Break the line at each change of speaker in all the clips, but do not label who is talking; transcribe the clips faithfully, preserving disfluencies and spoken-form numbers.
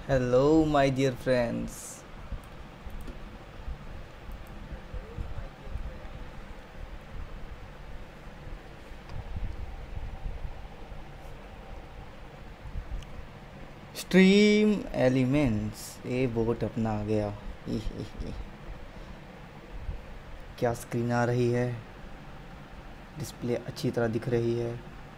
Hello, my dear friends. Stream elements ये bot अपना आ गया। ही ही ही। क्या स्क्रीन आ रही है, डिस्प्ले अच्छी तरह दिख रही है।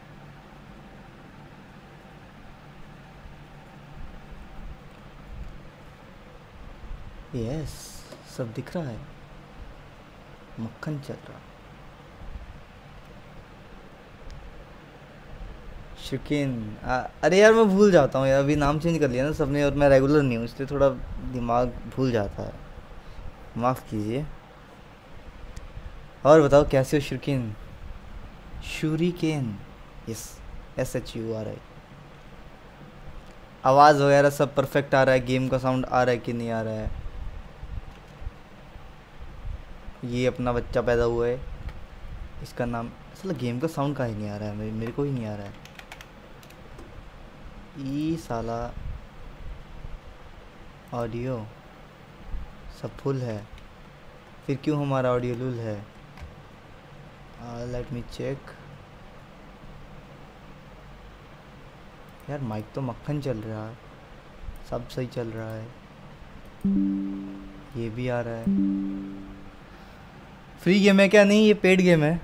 यस, सब दिख रहा है, मक्खन चल रहा। शिकिन, अरे यार मैं भूल जाता हूँ यार, अभी नाम चेंज कर लिया ना सबने और मैं रेगुलर नहीं हूँ इसलिए थोड़ा दिमाग भूल जाता है, माफ़ कीजिए। और बताओ कैसे हो शिकिन? Shuriken, yes, S H U आ रहा है। आवाज़ वगैरह सब परफेक्ट आ रहा है? गेम का साउंड आ रहा है कि नहीं आ रहा है? ये अपना बच्चा पैदा हुआ है, इसका नाम, असल गेम का साउंड कहाँ ही नहीं आ रहा है, मेरे, मेरे को ही नहीं आ रहा है। ई साला ऑडियो सब फुल है, फिर क्यों हमारा ऑडियो लुल है? Let me check. यार माइक तो मक्खन चल रहा है, सब सही चल रहा है, ये भी आ रहा है। फ्री गेम है क्या? नहीं, ये पेड गेम है,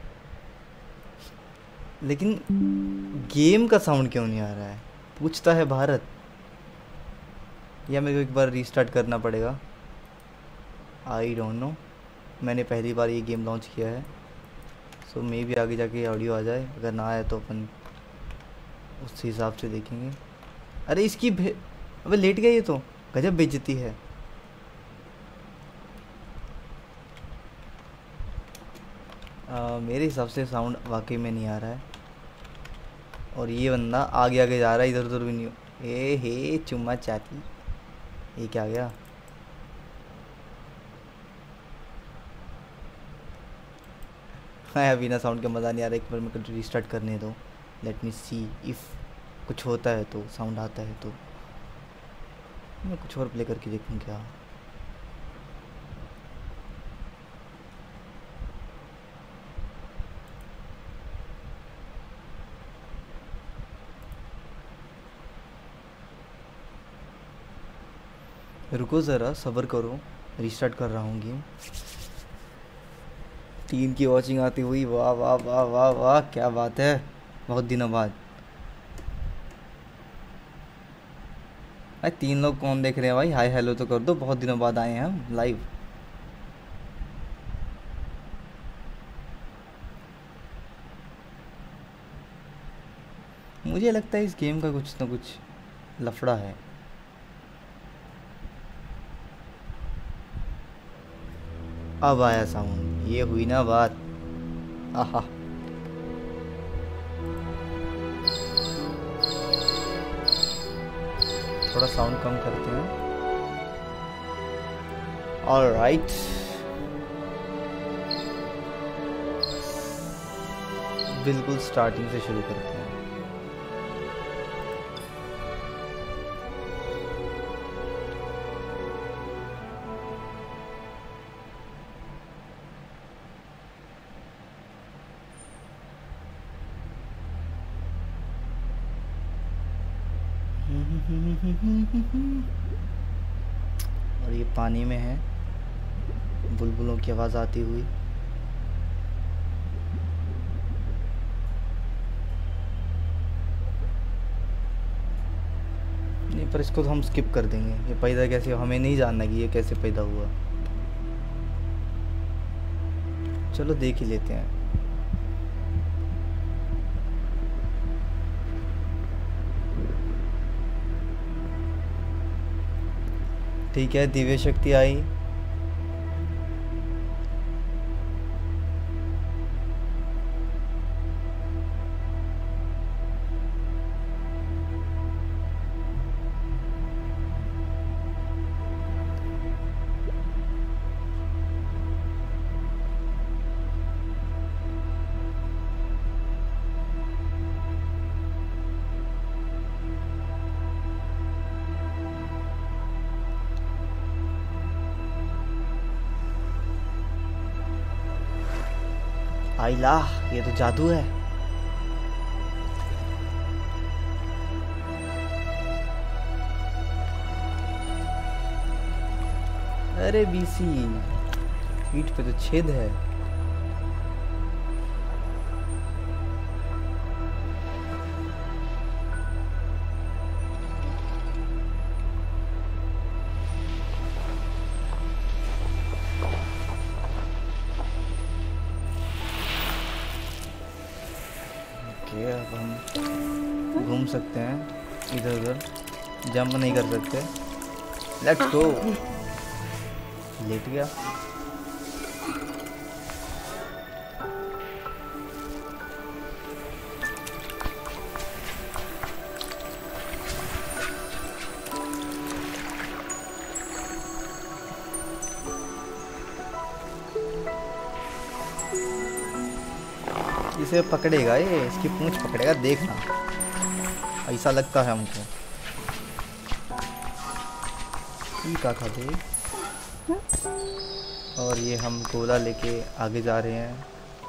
लेकिन गेम का साउंड क्यों नहीं आ रहा है? पूछता है भारत। या मेरे को एक बार रीस्टार्ट करना पड़ेगा, आई डोंट नो। मैंने पहली बार ये गेम लॉन्च किया है, सो मे भी आगे जाके ऑडियो आ जाए, अगर ना आए तो अपन उस हिसाब से देखेंगे। अरे इसकी भे... अबे लेट गया ये तो, गजब बेइज्जती है। आ, मेरे हिसाब से साउंड वाकई में नहीं आ रहा है, और ये बंदा आगे आगे जा रहा है, इधर उधर भी नहीं। ए हे चुम्मा चाटी, ये क्या गया? हाँ, अभी ना साउंड का मज़ा नहीं आ रहा, एक बार मेरे को रिस्टार्ट करने दो, लेट मी सी इफ़ कुछ होता है तो, साउंड आता है तो। मैं कुछ और प्ले करके देखूँ क्या। रुको ज़रा, सब्र करो, रिस्टार्ट कर रहा हूँ गेम। तीन की वॉचिंग आती हुई, वाह वाह वाह वाह वाह, क्या बात है, बहुत दिनों बाद। भाई तीन लोग कौन देख रहे हैं भाई? हाय हेलो तो कर दो, बहुत दिनों बाद आए हैं हम लाइव। मुझे लगता है इस गेम का कुछ ना कुछ लफड़ा है। अब आया साउंड, ये हुई ना बात। आहा, थोड़ा साउंड कम करते हैं। ऑलराइट, बिल्कुल स्टार्टिंग से शुरू करते हैं। और ये पानी में है, बुलबुलों की आवाज़ आती हुई। नहीं, पर इसको तो हम स्किप कर देंगे, ये पैदा कैसे, हमें नहीं जानना कि ये कैसे पैदा हुआ। चलो देख ही लेते हैं। ठीक है, दिव्य शक्ति आई। आइला, ये तो जादू है। अरे बीसी, पीठ पे तो छेद है। ओके, अब हम घूम सकते हैं इधर उधर, जंप नहीं कर सकते। Let's go. लेट गया। इसे पकड़ेगा ये, इसकी पूंछ पकड़ेगा, देखना। ऐसा लगता है हमको। ठीक है खाते। और ये हम गोला लेके आगे जा रहे हैं।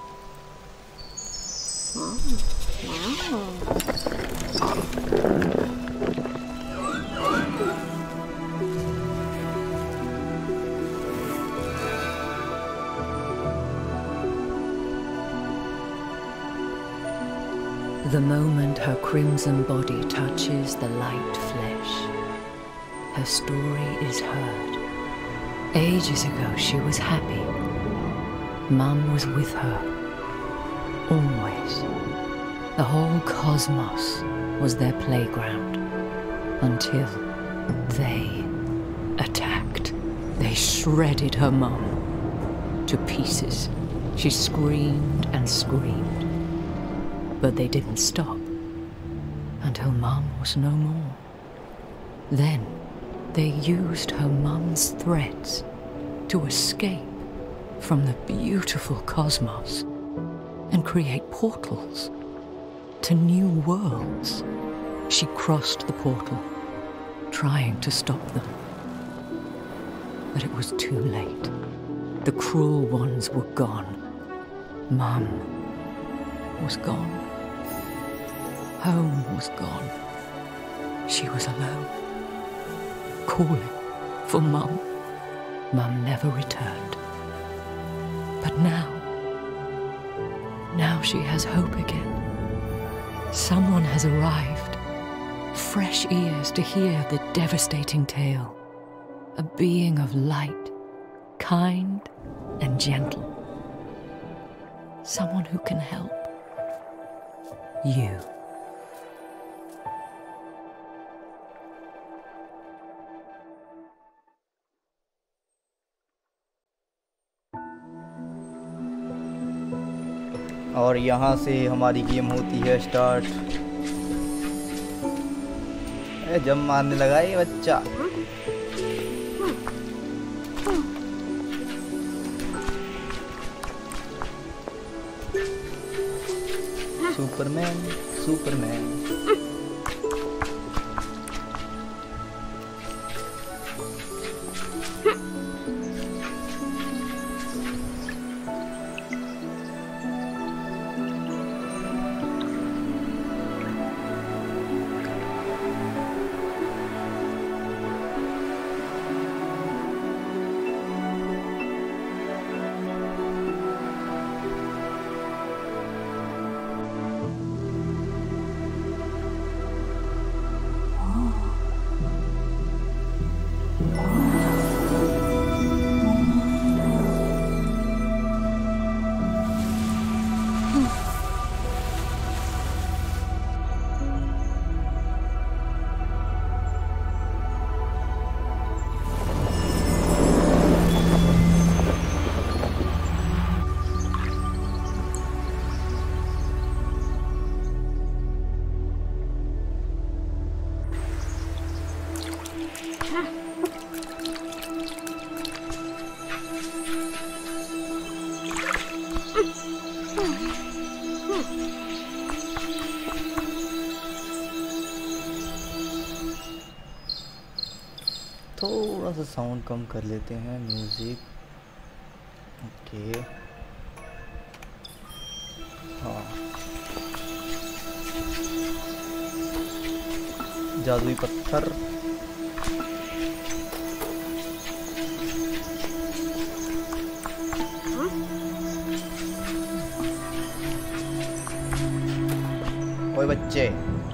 The moment her crimson body touches the light flesh, her story is heard. Ages ago she was happy. Mum was with her. Always. The whole cosmos was their playground. Until they attacked. They shredded her mum to pieces. She screamed and screamed. But they didn't stop until Mum was no more. Then they used her mum's threads to escape from the beautiful cosmos and create portals to new worlds. She crossed the portal, trying to stop them. But it was too late. The cruel ones were gone. Mum was gone. Home was gone. She was alone, calling for Mum. Mum never returned. But now, now she has hope again. Someone has arrived. Fresh ears to hear the devastating tale. A being of light, kind and gentle. Someone who can help. You.
और यहाँ से हमारी game होती है start. अरे jump मारने लगा ये बच्चा। Superman Superman. थोड़ा सा साउंड कम कर लेते हैं म्यूजिक। ओके हाँ, जादुई पत्थर। ओए बच्चे,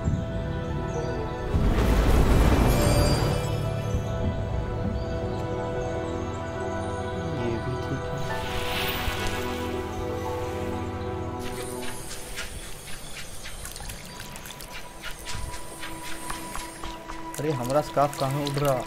ये भी ठीक है। अरे हमारा स्कार्फ कहाँ उड़ रहा?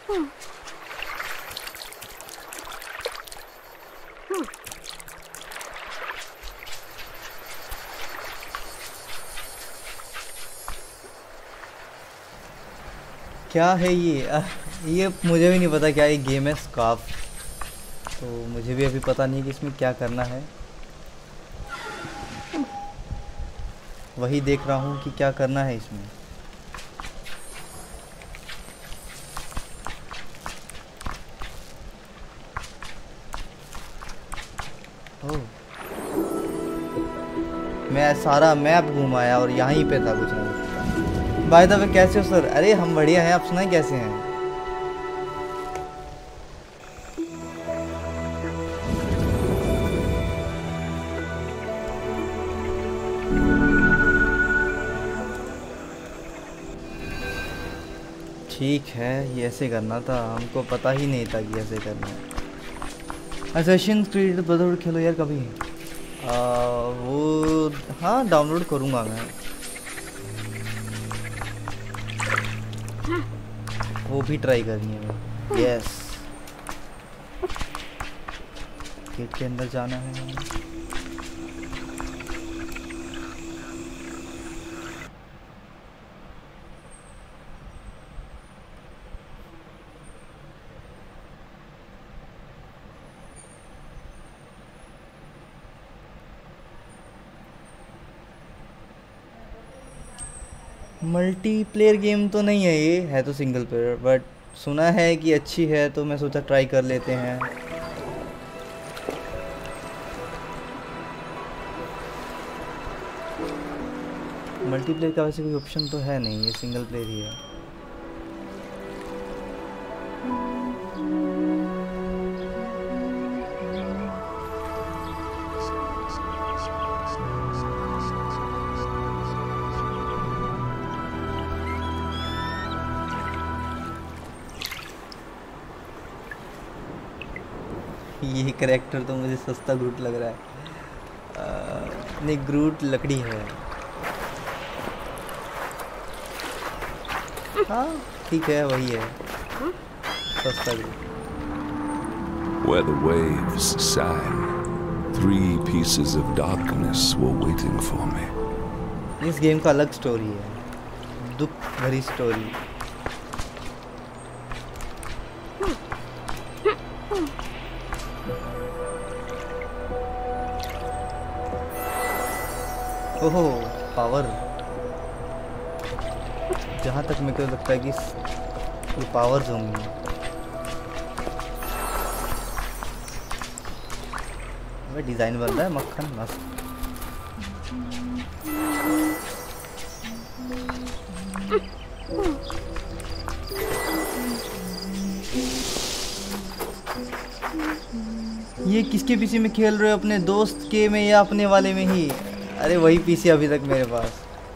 क्या है ये? आ, ये मुझे भी नहीं पता क्या ये गेम है स्कार्फ। तो मुझे भी अभी पता नहीं कि इसमें क्या करना है। वही देख रहा हूँ कि क्या करना है इसमें। ओह, मैं सारा मैप घुमाया और यहीं पे था कुछ ना कुछ। बाय द वे कैसे हो सर? अरे हम बढ़िया हैं, आप सुनाएं कैसे हैं? ठीक है, ये ऐसे करना था, हमको पता ही नहीं था कि ऐसे करना है। असैसिन क्रीड ब्रदरहुड खेलो यार कभी। आ, वो हाँ डाउनलोड करूँगा मैं। वो भी ट्राई करनी है। यस, गेट के अंदर जाना है। मल्टीप्लेयर गेम तो नहीं है ये, है तो सिंगल प्लेयर, बट सुना है कि अच्छी है तो मैं सोचा ट्राई कर लेते हैं। मल्टीप्लेयर का वैसे कोई ऑप्शन तो है नहीं, ये सिंगल प्लेयर ही है। ये कैरेक्टर तो मुझे सस्ता ग्रूट लग रहा है। आ, नहीं, ग्रूट लकड़ी है। हाँ ठीक है, वही है सस्ता Groot.
Where the waves sang, three pieces of darkness were waiting for me.
इस गेम का अलग स्टोरी है, दुख भरी स्टोरी। ओहो, पावर। जहाँ तक मेरे को लगता है कि ये पावर्स होंगी। वह डिज़ाइन बन रहा है मक्खन मस्त। ये किसके पीसी में खेल रहे हो? अपने दोस्त के में या अपने वाले में ही? अरे वही पीसी अभी तक मेरे पास।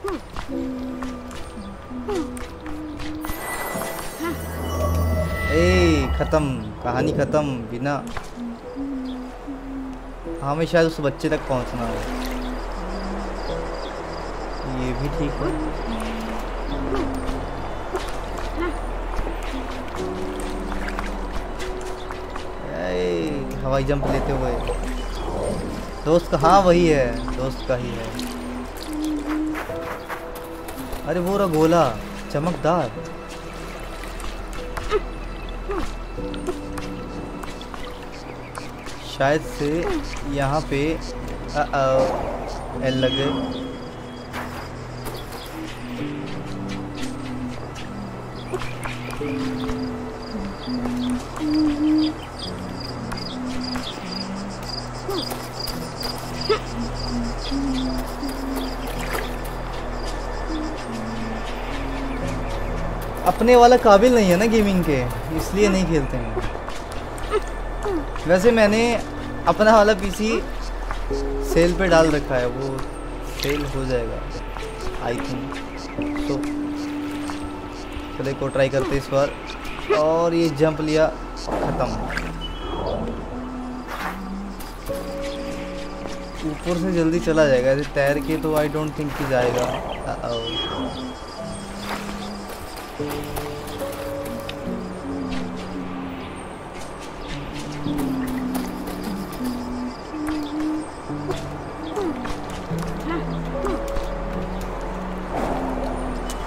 ए खत्म, कहानी खत्म बिना। हमें शायद उस बच्चे तक पहुंचना है। ये भी ठीक है। ए, हवाई जंप लेते हुए दोस्त का, हाँ वही है, दोस्त का ही है। अरे वो रहा गोला चमकदार। शायद से यहाँ पे एल लगे। अपने वाला काबिल नहीं है ना गेमिंग के, इसलिए नहीं खेलते हैं। वैसे मैंने अपना वाला पीसी सेल पे डाल रखा है, वो सेल हो जाएगा आई थिंक। तो चले को ट्राई करते इस बार। और ये जंप लिया, ख़त्म। ऊपर से जल्दी चला जाएगा, ऐसे तैर के तो आई डोंट थिंक कि जाएगा।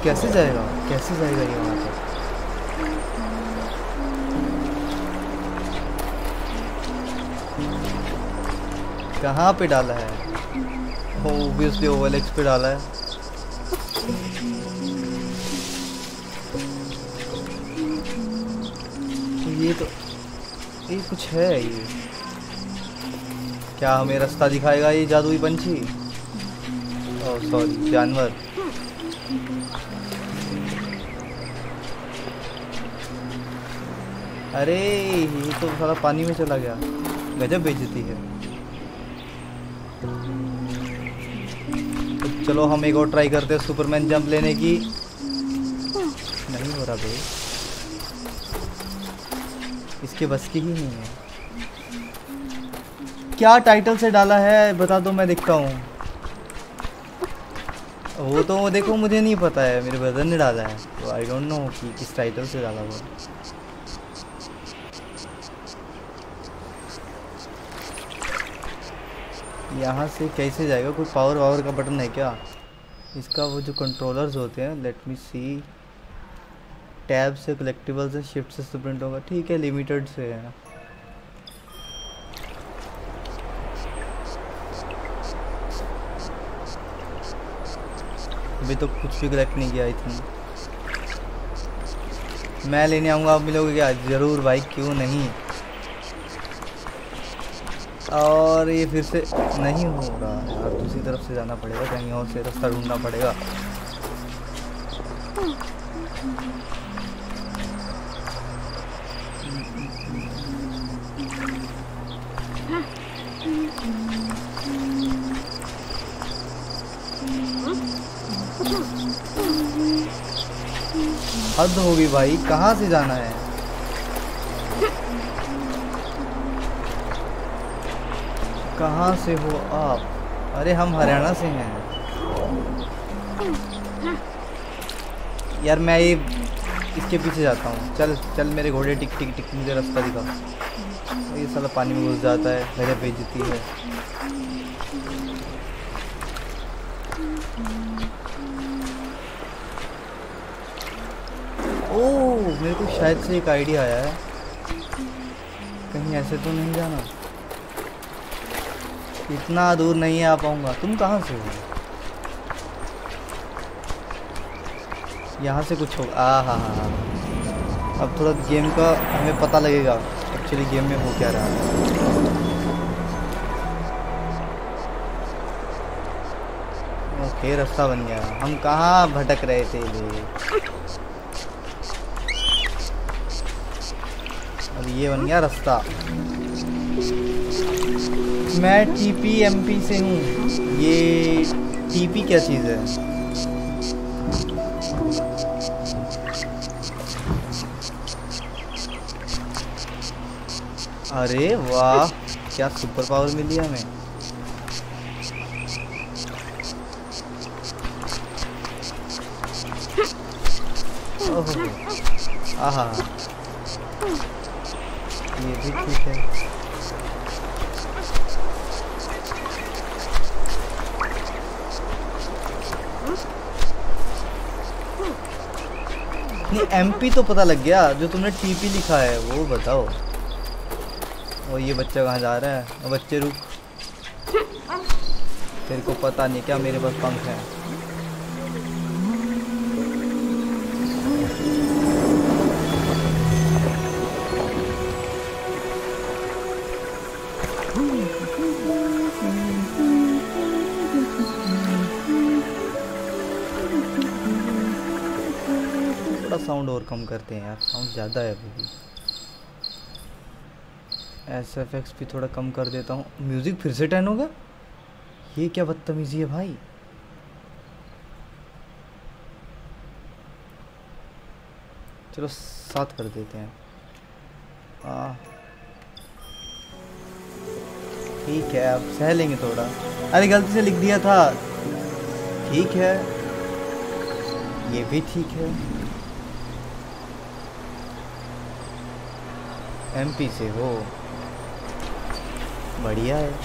कैसे जाएगा, कैसे जाएगा ये वहाँ तक? कहाँ पे डाला है? ऑब्वियसली ओवल एक्स पे डाला है। ये तो ये कुछ है, ये क्या हमें रास्ता दिखाएगा ये जादुई पंछी? ओह सॉरी, जानवर। अरे ये तो सारा पानी में चला गया, गजब बेइज्जती है। तो चलो हम एक और ट्राई करते हैं सुपरमैन जंप लेने की। नहीं हो रहा भाई, इसके बस की ही नहीं है। क्या टाइटल से डाला है बता दो, मैं देखता हूँ। वो तो वो देखो मुझे नहीं पता है, मेरे ब्रदर ने डाला है, तो आई डोंट नो कि किस टाइटल से डाला हुआ। यहाँ से कैसे जाएगा? कोई पावर वावर का बटन है क्या इसका? वो जो कंट्रोलर्स होते हैं, लेट मी सी। टैब से कलेक्टिबल्स है, शिफ्ट से स्प्रिंट होगा, ठीक है, लिमिटेड से है। अभी तो कुछ भी कलेक्ट नहीं किया आई थिंक। मैं लेने आऊँगा, आप मिलोगे क्या? ज़रूर भाई, क्यों नहीं। और ये फिर से नहीं हो रहा यार, दूसरी तरफ से जाना पड़ेगा, कहीं और से रास्ता ढूंढना पड़ेगा। हद होगी भाई, कहाँ से जाना है? कहाँ से हो आप? अरे हम हरियाणा से हैं यार। मैं ये इसके पीछे जाता हूँ। चल चल मेरे घोड़े, टिक टिक टिक, मुझे रास्ता दिखा। ये साला पानी में घुस जाता है, मेरे बेइज्जती है। ओह मेरे को शायद से एक आइडिया आया है, कहीं ऐसे तो नहीं जाना। इतना दूर नहीं आ पाऊंगा। तुम कहाँ से हो? यहाँ से कुछ होगा। आ हा हा। अब थोड़ा गेम का हमें पता लगेगा एक्चुअली गेम में हो क्या रहा है। ओके रास्ता बन गया। हम कहाँ भटक रहे थे ये? अब ये बन गया रास्ता। मैं टीपी एमपी से हूँ। ये टीपी क्या चीज़ है? अरे वाह, क्या सुपर पावर मिली हमें। ओह आहा, ये भी ठीक है। नहीं एमपी तो पता लग गया, जो तुमने टीपी लिखा है वो बताओ। और ये बच्चा कहाँ जा रहा है? बच्चे रुक, तेरे को पता नहीं क्या मेरे पास पंख हैं। साउंड और कम करते हैं यार, साउंड ज़्यादा है अभी भी। एस एफ एक्स भी थोड़ा कम कर देता हूँ। म्यूज़िक फिर से टेन होगा? ये क्या बदतमीजी है भाई। चलो सात कर देते हैं। आ ठीक है, अब सह लेंगे थोड़ा। अरे गलती से लिख दिया था। ठीक है, ये भी ठीक है। एमपी से हो, बढ़िया है।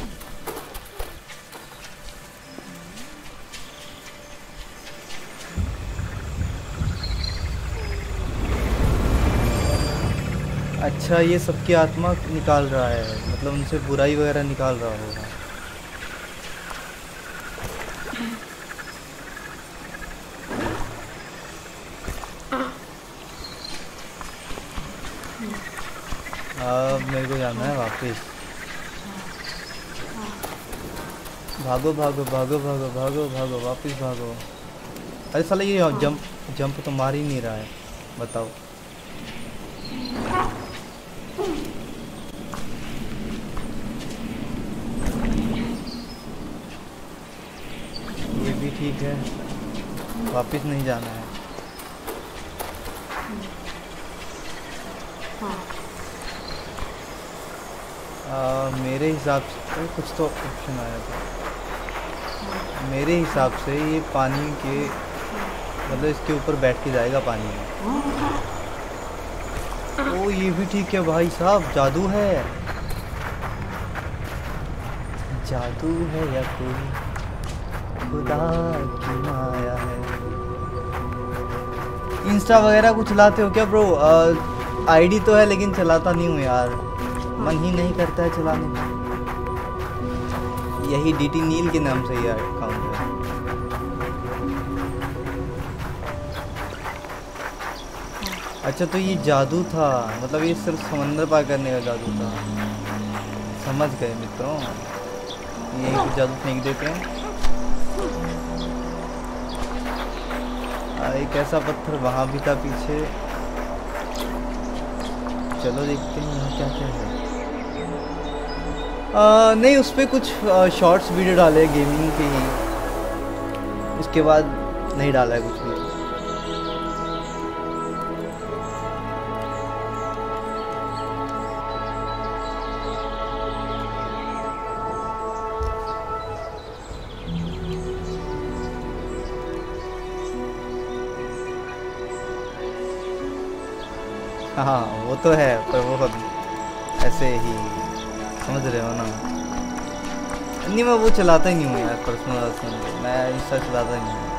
अच्छा ये सबकी आत्मा निकाल रहा है, मतलब उनसे बुराई वगैरह निकाल रहा होगा। अब मेरे को जाना है वापस। भागो भागो भागो भागो भागो भागो वापस भागो। अरे साला ये जंप जंप तो मार ही नहीं रहा है, बताओ। ये भी ठीक है, वापस नहीं जाना है। आ, मेरे हिसाब से कुछ तो ऑप्शन आया था। मेरे हिसाब से ये पानी के मतलब इसके ऊपर बैठ के जाएगा पानी में। ओ ये भी ठीक है भाई साहब, जादू है, जादू है या कोई खुदा की माया है। इंस्टा वगैरह कुछ चलाते हो क्या ब्रो? आईडी तो है लेकिन चलाता नहीं हूँ यार, मन ही नहीं करता है चलाने का। यही डीटी नील के नाम से ये अकाउंट है। अच्छा तो ये जादू था, मतलब ये सिर्फ समंदर पार करने का जादू था। समझ गए मित्रों, ये कुछ जादू फेंक देते हैं। एक ऐसा पत्थर वहाँ भी था पीछे, चलो देखते हैं यहाँ क्या क्या है। आ, नहीं उस पर कुछ शॉर्ट्स वीडियो डाले गेमिंग के ही, उसके बाद नहीं डाला है कुछ भी। हाँ वो तो है, पर वो ऐसे ही समझ रहे हो ना। नहीं मैं वो चलाता ही नहीं हूँ यार, पर्सनल मैं इंस्टा चलाता ही नहीं हूँ,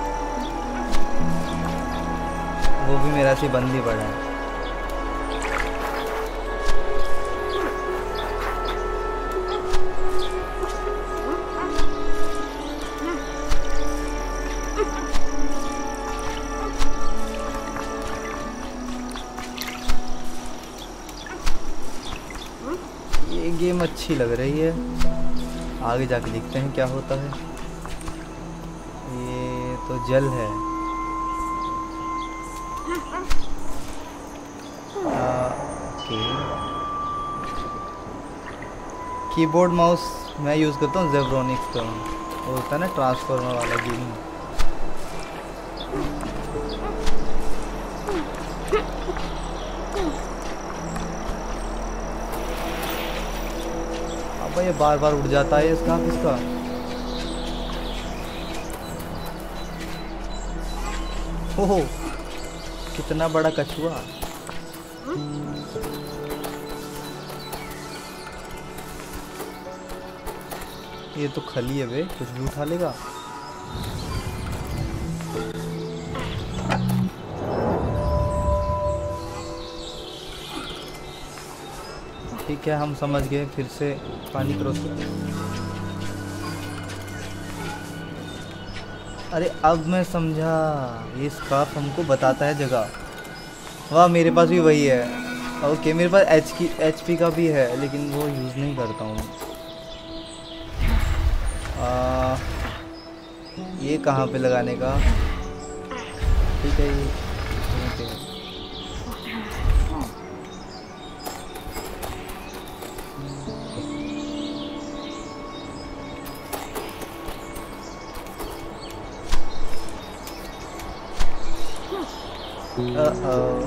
वो भी मेरा से बंद ही पड़ा है। गेम अच्छी लग रही है, आगे जाके देखते हैं क्या होता है। ये तो जल है। ओके कीबोर्ड माउस मैं यूज़ करता हूँ जेब्रोनिक्स का, वो होता है ना ट्रांसफॉर्मर वाला गेम। ये बार बार उड़ जाता है इसका किसका। ओहो कितना बड़ा कछुआ। ये तो खली है बे, कुछ भी उठा लेगा। ठीक है हम समझ गए, फिर से पानी क्रॉस कर। अरे अब मैं समझा, ये स्कार्फ हमको बताता है जगह। वाह मेरे पास भी वही है। ओके मेरे पास एच की एच पी का भी है, लेकिन वो यूज़ नहीं करता हूँ। ये कहाँ पे लगाने का? ठीक है ये ठीक है। Uh-oh.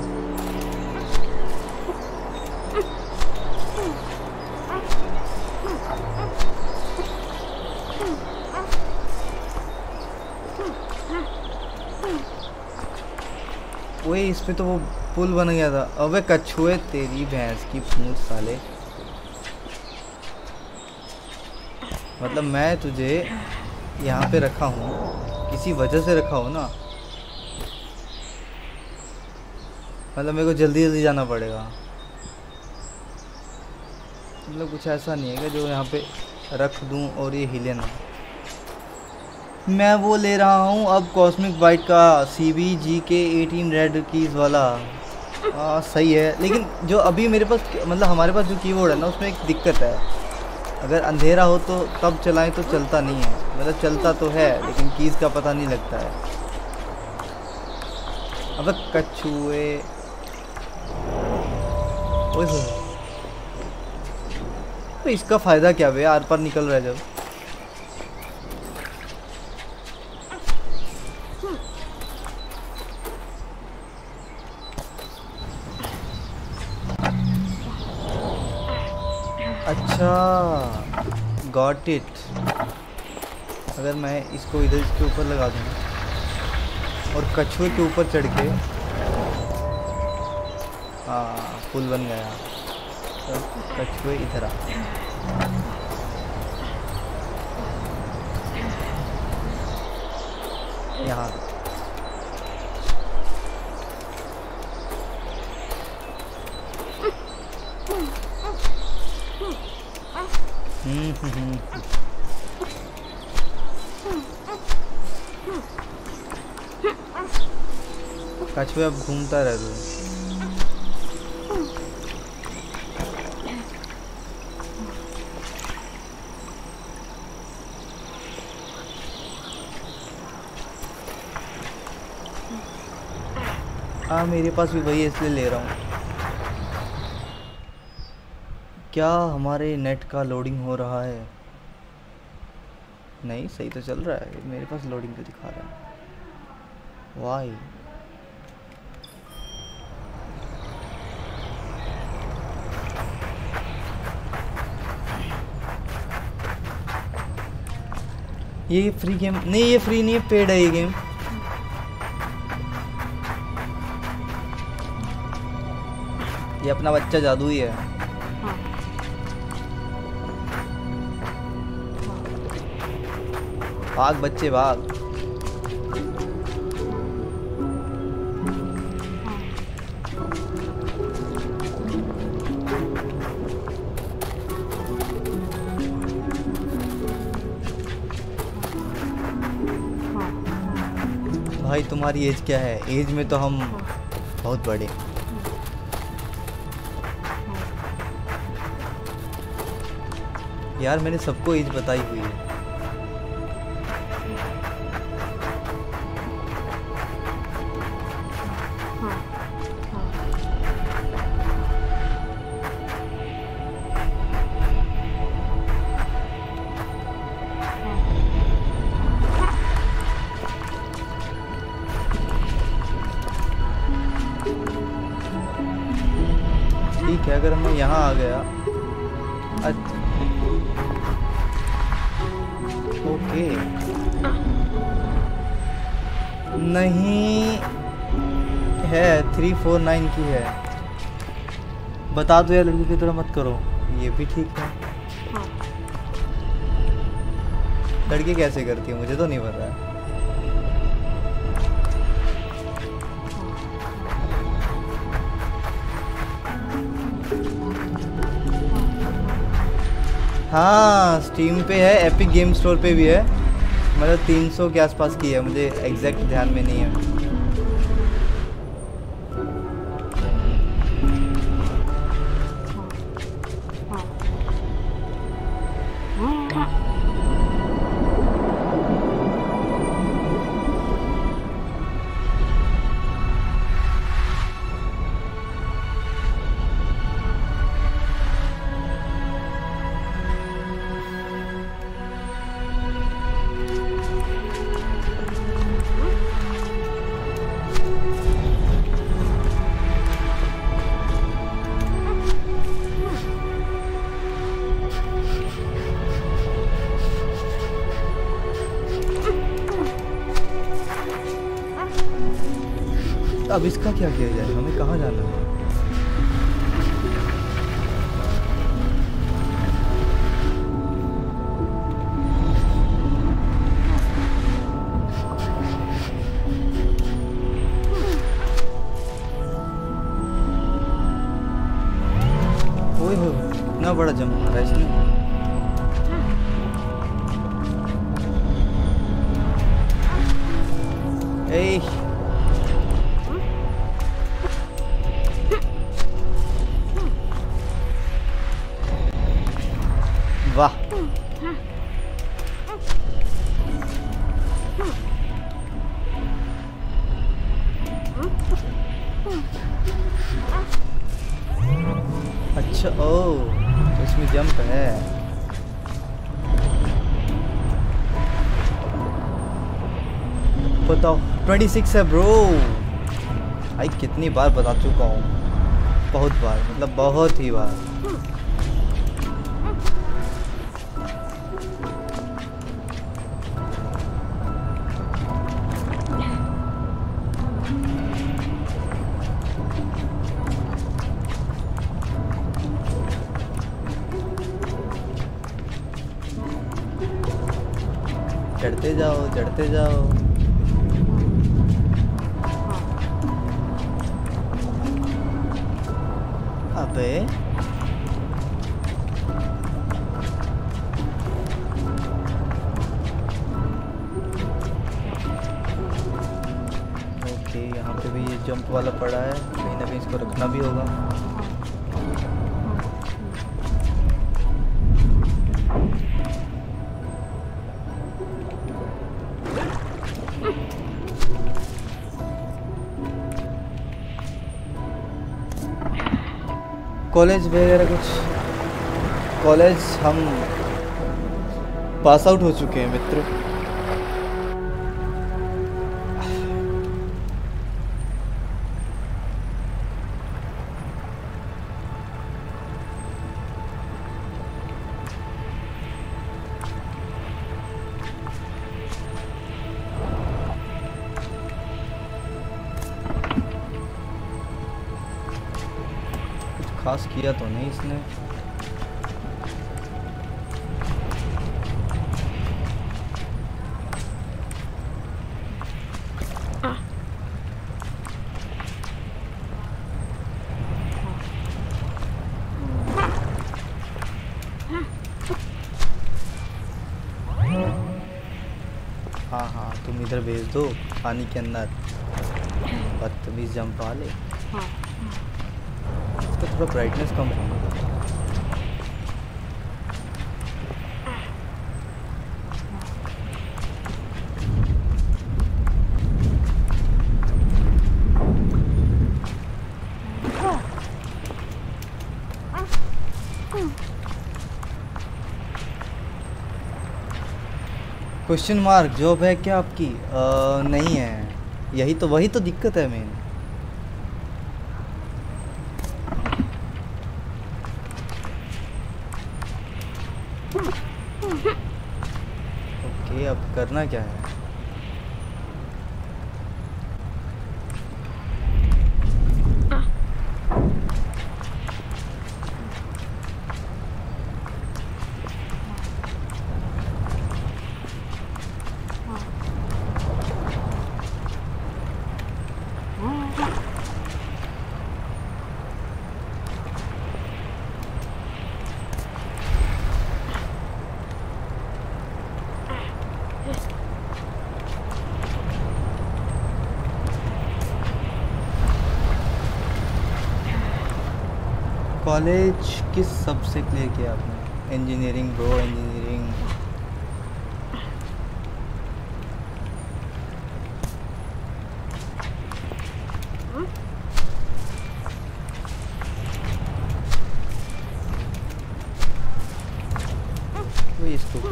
ओए इस पे तो वो पुल बन गया था। अबे कछुए तेरी भैंस की पूंछ साले, मतलब मैं तुझे यहाँ पे रखा हूँ किसी वजह से रखा हूँ ना, मतलब मेरे को जल्दी जल्दी जाना पड़ेगा। मतलब कुछ ऐसा नहीं है कि जो यहाँ पे रख दूँ और ये हिले ना। मैं वो ले रहा हूँ अब कॉस्मिक बाइट का सी बी जी के एटीन रेड कीज़ वाला। आ, सही है, लेकिन जो अभी मेरे पास मतलब हमारे पास जो कीबोर्ड है ना उसमें एक दिक्कत है, अगर अंधेरा हो तो तब चलाएं तो चलता नहीं है। मतलब चलता तो है लेकिन कीज़ का पता नहीं लगता है। अब कछुए, ओए तो इसका फ़ायदा क्या बे, आर पार निकल रहा है जब। अच्छा गॉट इट। अगर मैं इसको इधर इसके ऊपर लगा दूँ और कछुए के ऊपर चढ़ के, हाँ पुल बन गया। तो कछुए इधर आ, यहाँ कछुआ अब घूमता रह तू। हाँ मेरे पास भी वही है इसलिए ले रहा हूँ। क्या हमारे नेट का लोडिंग हो रहा है? नहीं सही तो चल रहा है, मेरे पास लोडिंग तो दिखा रहा है। वाई ये फ्री गेम नहीं, ये फ्री नहीं है, पेड है ये गेम। ये अपना बच्चा जादू ही है। भाग बच्चे भाग। भाई तुम्हारी एज क्या है? एज में तो हम बहुत बड़े। यार मैंने सबको एज बताई हुई है। ठीक है अगर मैं यहाँ आ गया। अच्छा ओके नहीं है, थ्री फोर नाइन की है। बता दो यार, लड़की की तरह मत करो। ये भी ठीक है। लड़की कैसे करती है मुझे तो नहीं पता है। हाँ स्टीम पे है, एपिक गेम स्टोर पे भी है। मतलब तीन सौ के आसपास की है, मुझे एग्जैक्ट ध्यान में नहीं है। अब इसका क्या किया जाए? हमें कहाँ जाना है? ओए हो इतना बड़ा जंप मारा इसने। ए वाह, अच्छा ओ इसमें जंप है। बताओ छब्बीस है ब्रो। भाई कितनी बार बता चुका हूँ, बहुत बार, मतलब बहुत ही बार। चढ़ते जाओ चढ़ते जाओ। अबे ओके, यहाँ पे भी ये जंप वाला पड़ा है, कहीं ना कहीं इसको रखना भी होगा। कॉलेज वगैरह कुछ, कॉलेज हम पास आउट हो चुके हैं मित्र। खास किया तो नहीं इसने। हाँ हाँ तुम इधर भेज दो पानी के अंदर, बदतमीज जंप वाले। इसका थोड़ा ब्राइटनेस कम होगा। क्वेश्चन मार्क जॉब है क्या आपकी? आ, नहीं है, यही तो वही तो दिक्कत है मेन। ओके अब करना क्या है? कॉलेज किस सबसे क्लियर किया आपने? Engineering bro, engineering. वही इसको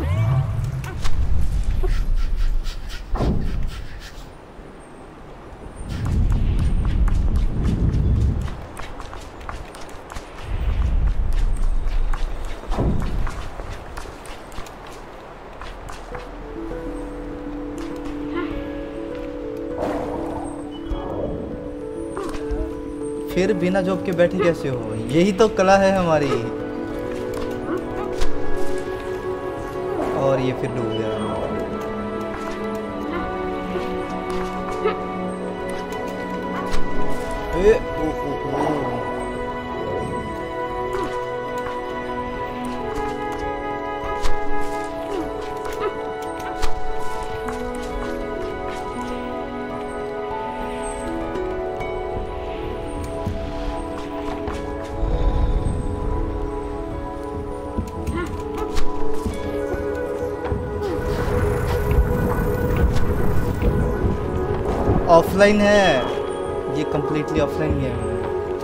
फिर बिना जॉब के बैठे कैसे हो? यही तो कला है हमारी। और ये फिर डूब गया। ए, ओ, ओ, ओ। ऑफलाइन है ये, कंप्लीटली ऑफलाइन गेम है।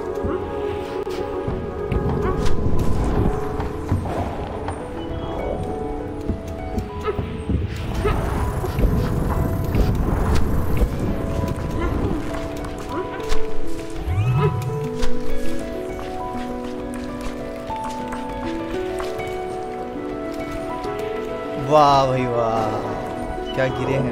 वाह भाई वाह, क्या गिरे हैं।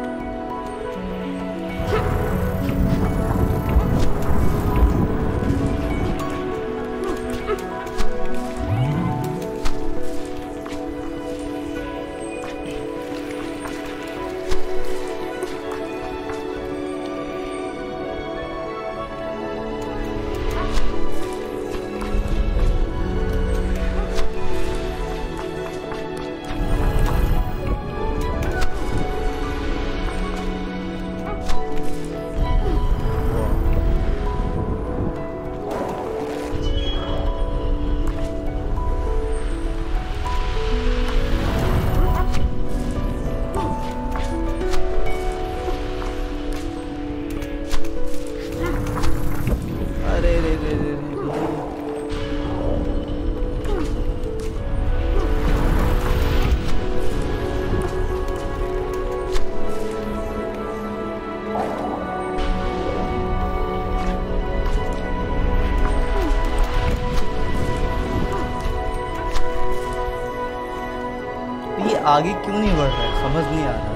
आगे क्यों नहीं बढ़ रहा है, समझ नहीं आ रहा।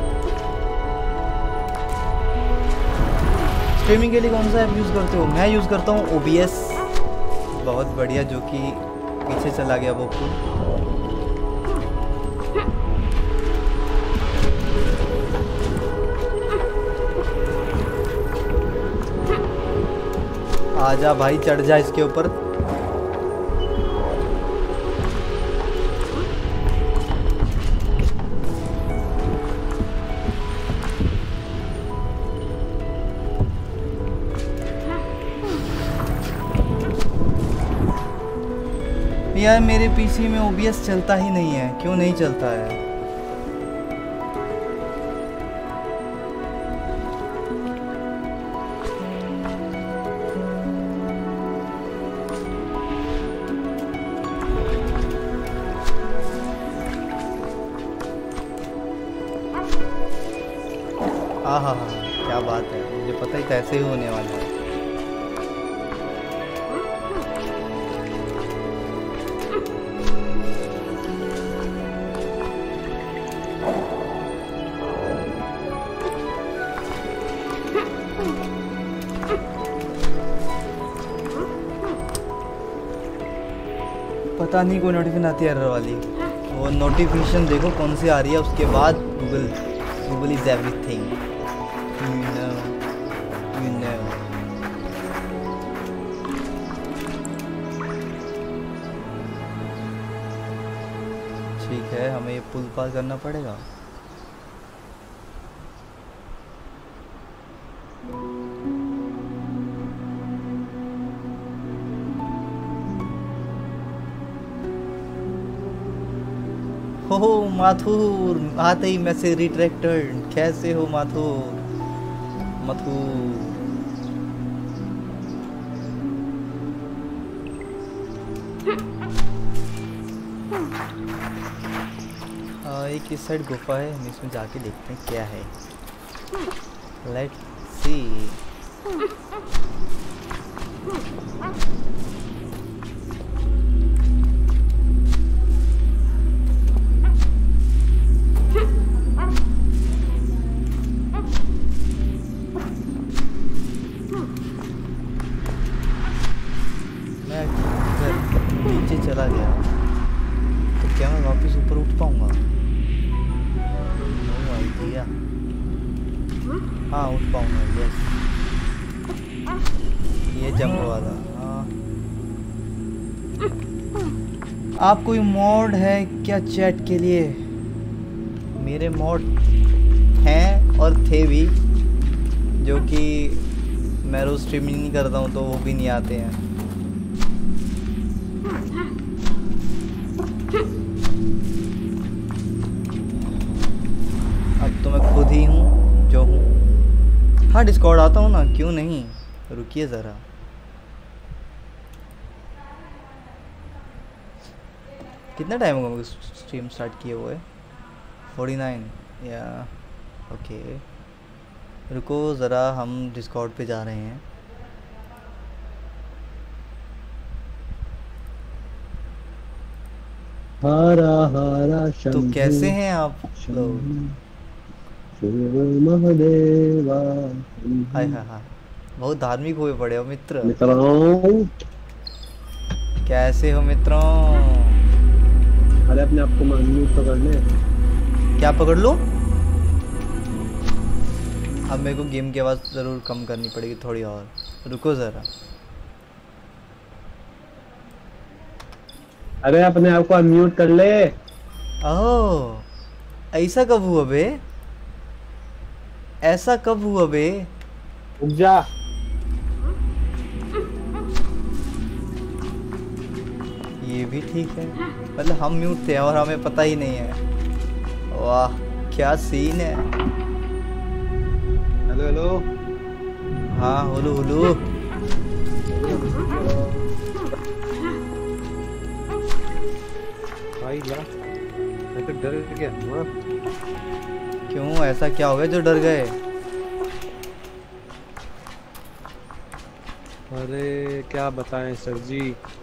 स्ट्रीमिंग के लिए कौन सा ऐप यूज़ करते हो? मैं यूज़ करता हूँ ओ बी एस, बहुत बढ़िया, जो कि पीछे चला गया वो फूल। आजा भाई, चढ़ जा इसके ऊपर। यार मेरे पीसी में ओ बी एस चलता ही नहीं है, क्यों नहीं चलता है? हाँ हाँ हाँ, क्या बात है, मुझे पता ही था ऐसे ही होने वाला है। पता नहीं कोई नोटिफिकेशन आती है एरर वाली, वो नोटिफिकेशन देखो कौन सी आ रही है, उसके बाद Google Google is everything, you know you know. ठीक है, हमें ये पुल पार करना पड़ेगा। हो माथुर, आते ही मैसेज रिट्रैक्टेड। कैसे हो माथुर? माथुर एक इस साइड गुफा है, हम इसमें जाके देखते हैं क्या है। Let's see. मैं अगर नीचे चला गया तो क्या मैं वापस ऊपर उठ पाऊंगा? No idea. हाँ उठ पाऊंगा, यस। ये जंप वाला। हाँ, आप कोई मॉड है क्या चैट के लिए? मेरे मॉड हैं और थे भी, जो कि मैं रोज स्ट्रीमिंग नहीं करता हूँ तो वो भी नहीं आते हैं। अब तो मैं खुद ही हूँ जो हूँ। हाँ डिस्कॉर्ड आता हूँ ना, क्यों नहीं, रुकिए ज़रा। कितना टाइम होगा मुझे स्ट्रीम स्टार्ट किए हुए? फोर्टी नाइन या ओके, रुको ज़रा, हम डिस्कॉर्ड पे जा रहे हैं।
हारा हारा
तो कैसे हैं आप लोग?
महादेवा।
हाय हाय हाय, बहुत धार्मिक हुए पड़े हो मित्र।
मित्रों,
कैसे हो मित्रों?
अरे अपने आप को म्यूट पकड़ ले।
क्या पकड़ लूं? अब मेरे को गेम की आवाज़ ज़रूर कम करनी पड़ेगी थोड़ी और, रुको ज़रा।
अरे अपने आप को अनम्यूट कर ले।
ओह, ऐसा कब हुआ बे? ऐसा कब हुआ बे?
रुक जा।
ये भी ठीक है, मतलब हम म्यूट थे और हमें पता ही नहीं है। वाह क्या सीन है।
Hello hello.
हाँ हुलू हुलू।
भाई ला, मैं तो डर गया। हाँ?
क्यों, ऐसा क्या हो गया जो डर गए?
अरे क्या बताएं सर जी।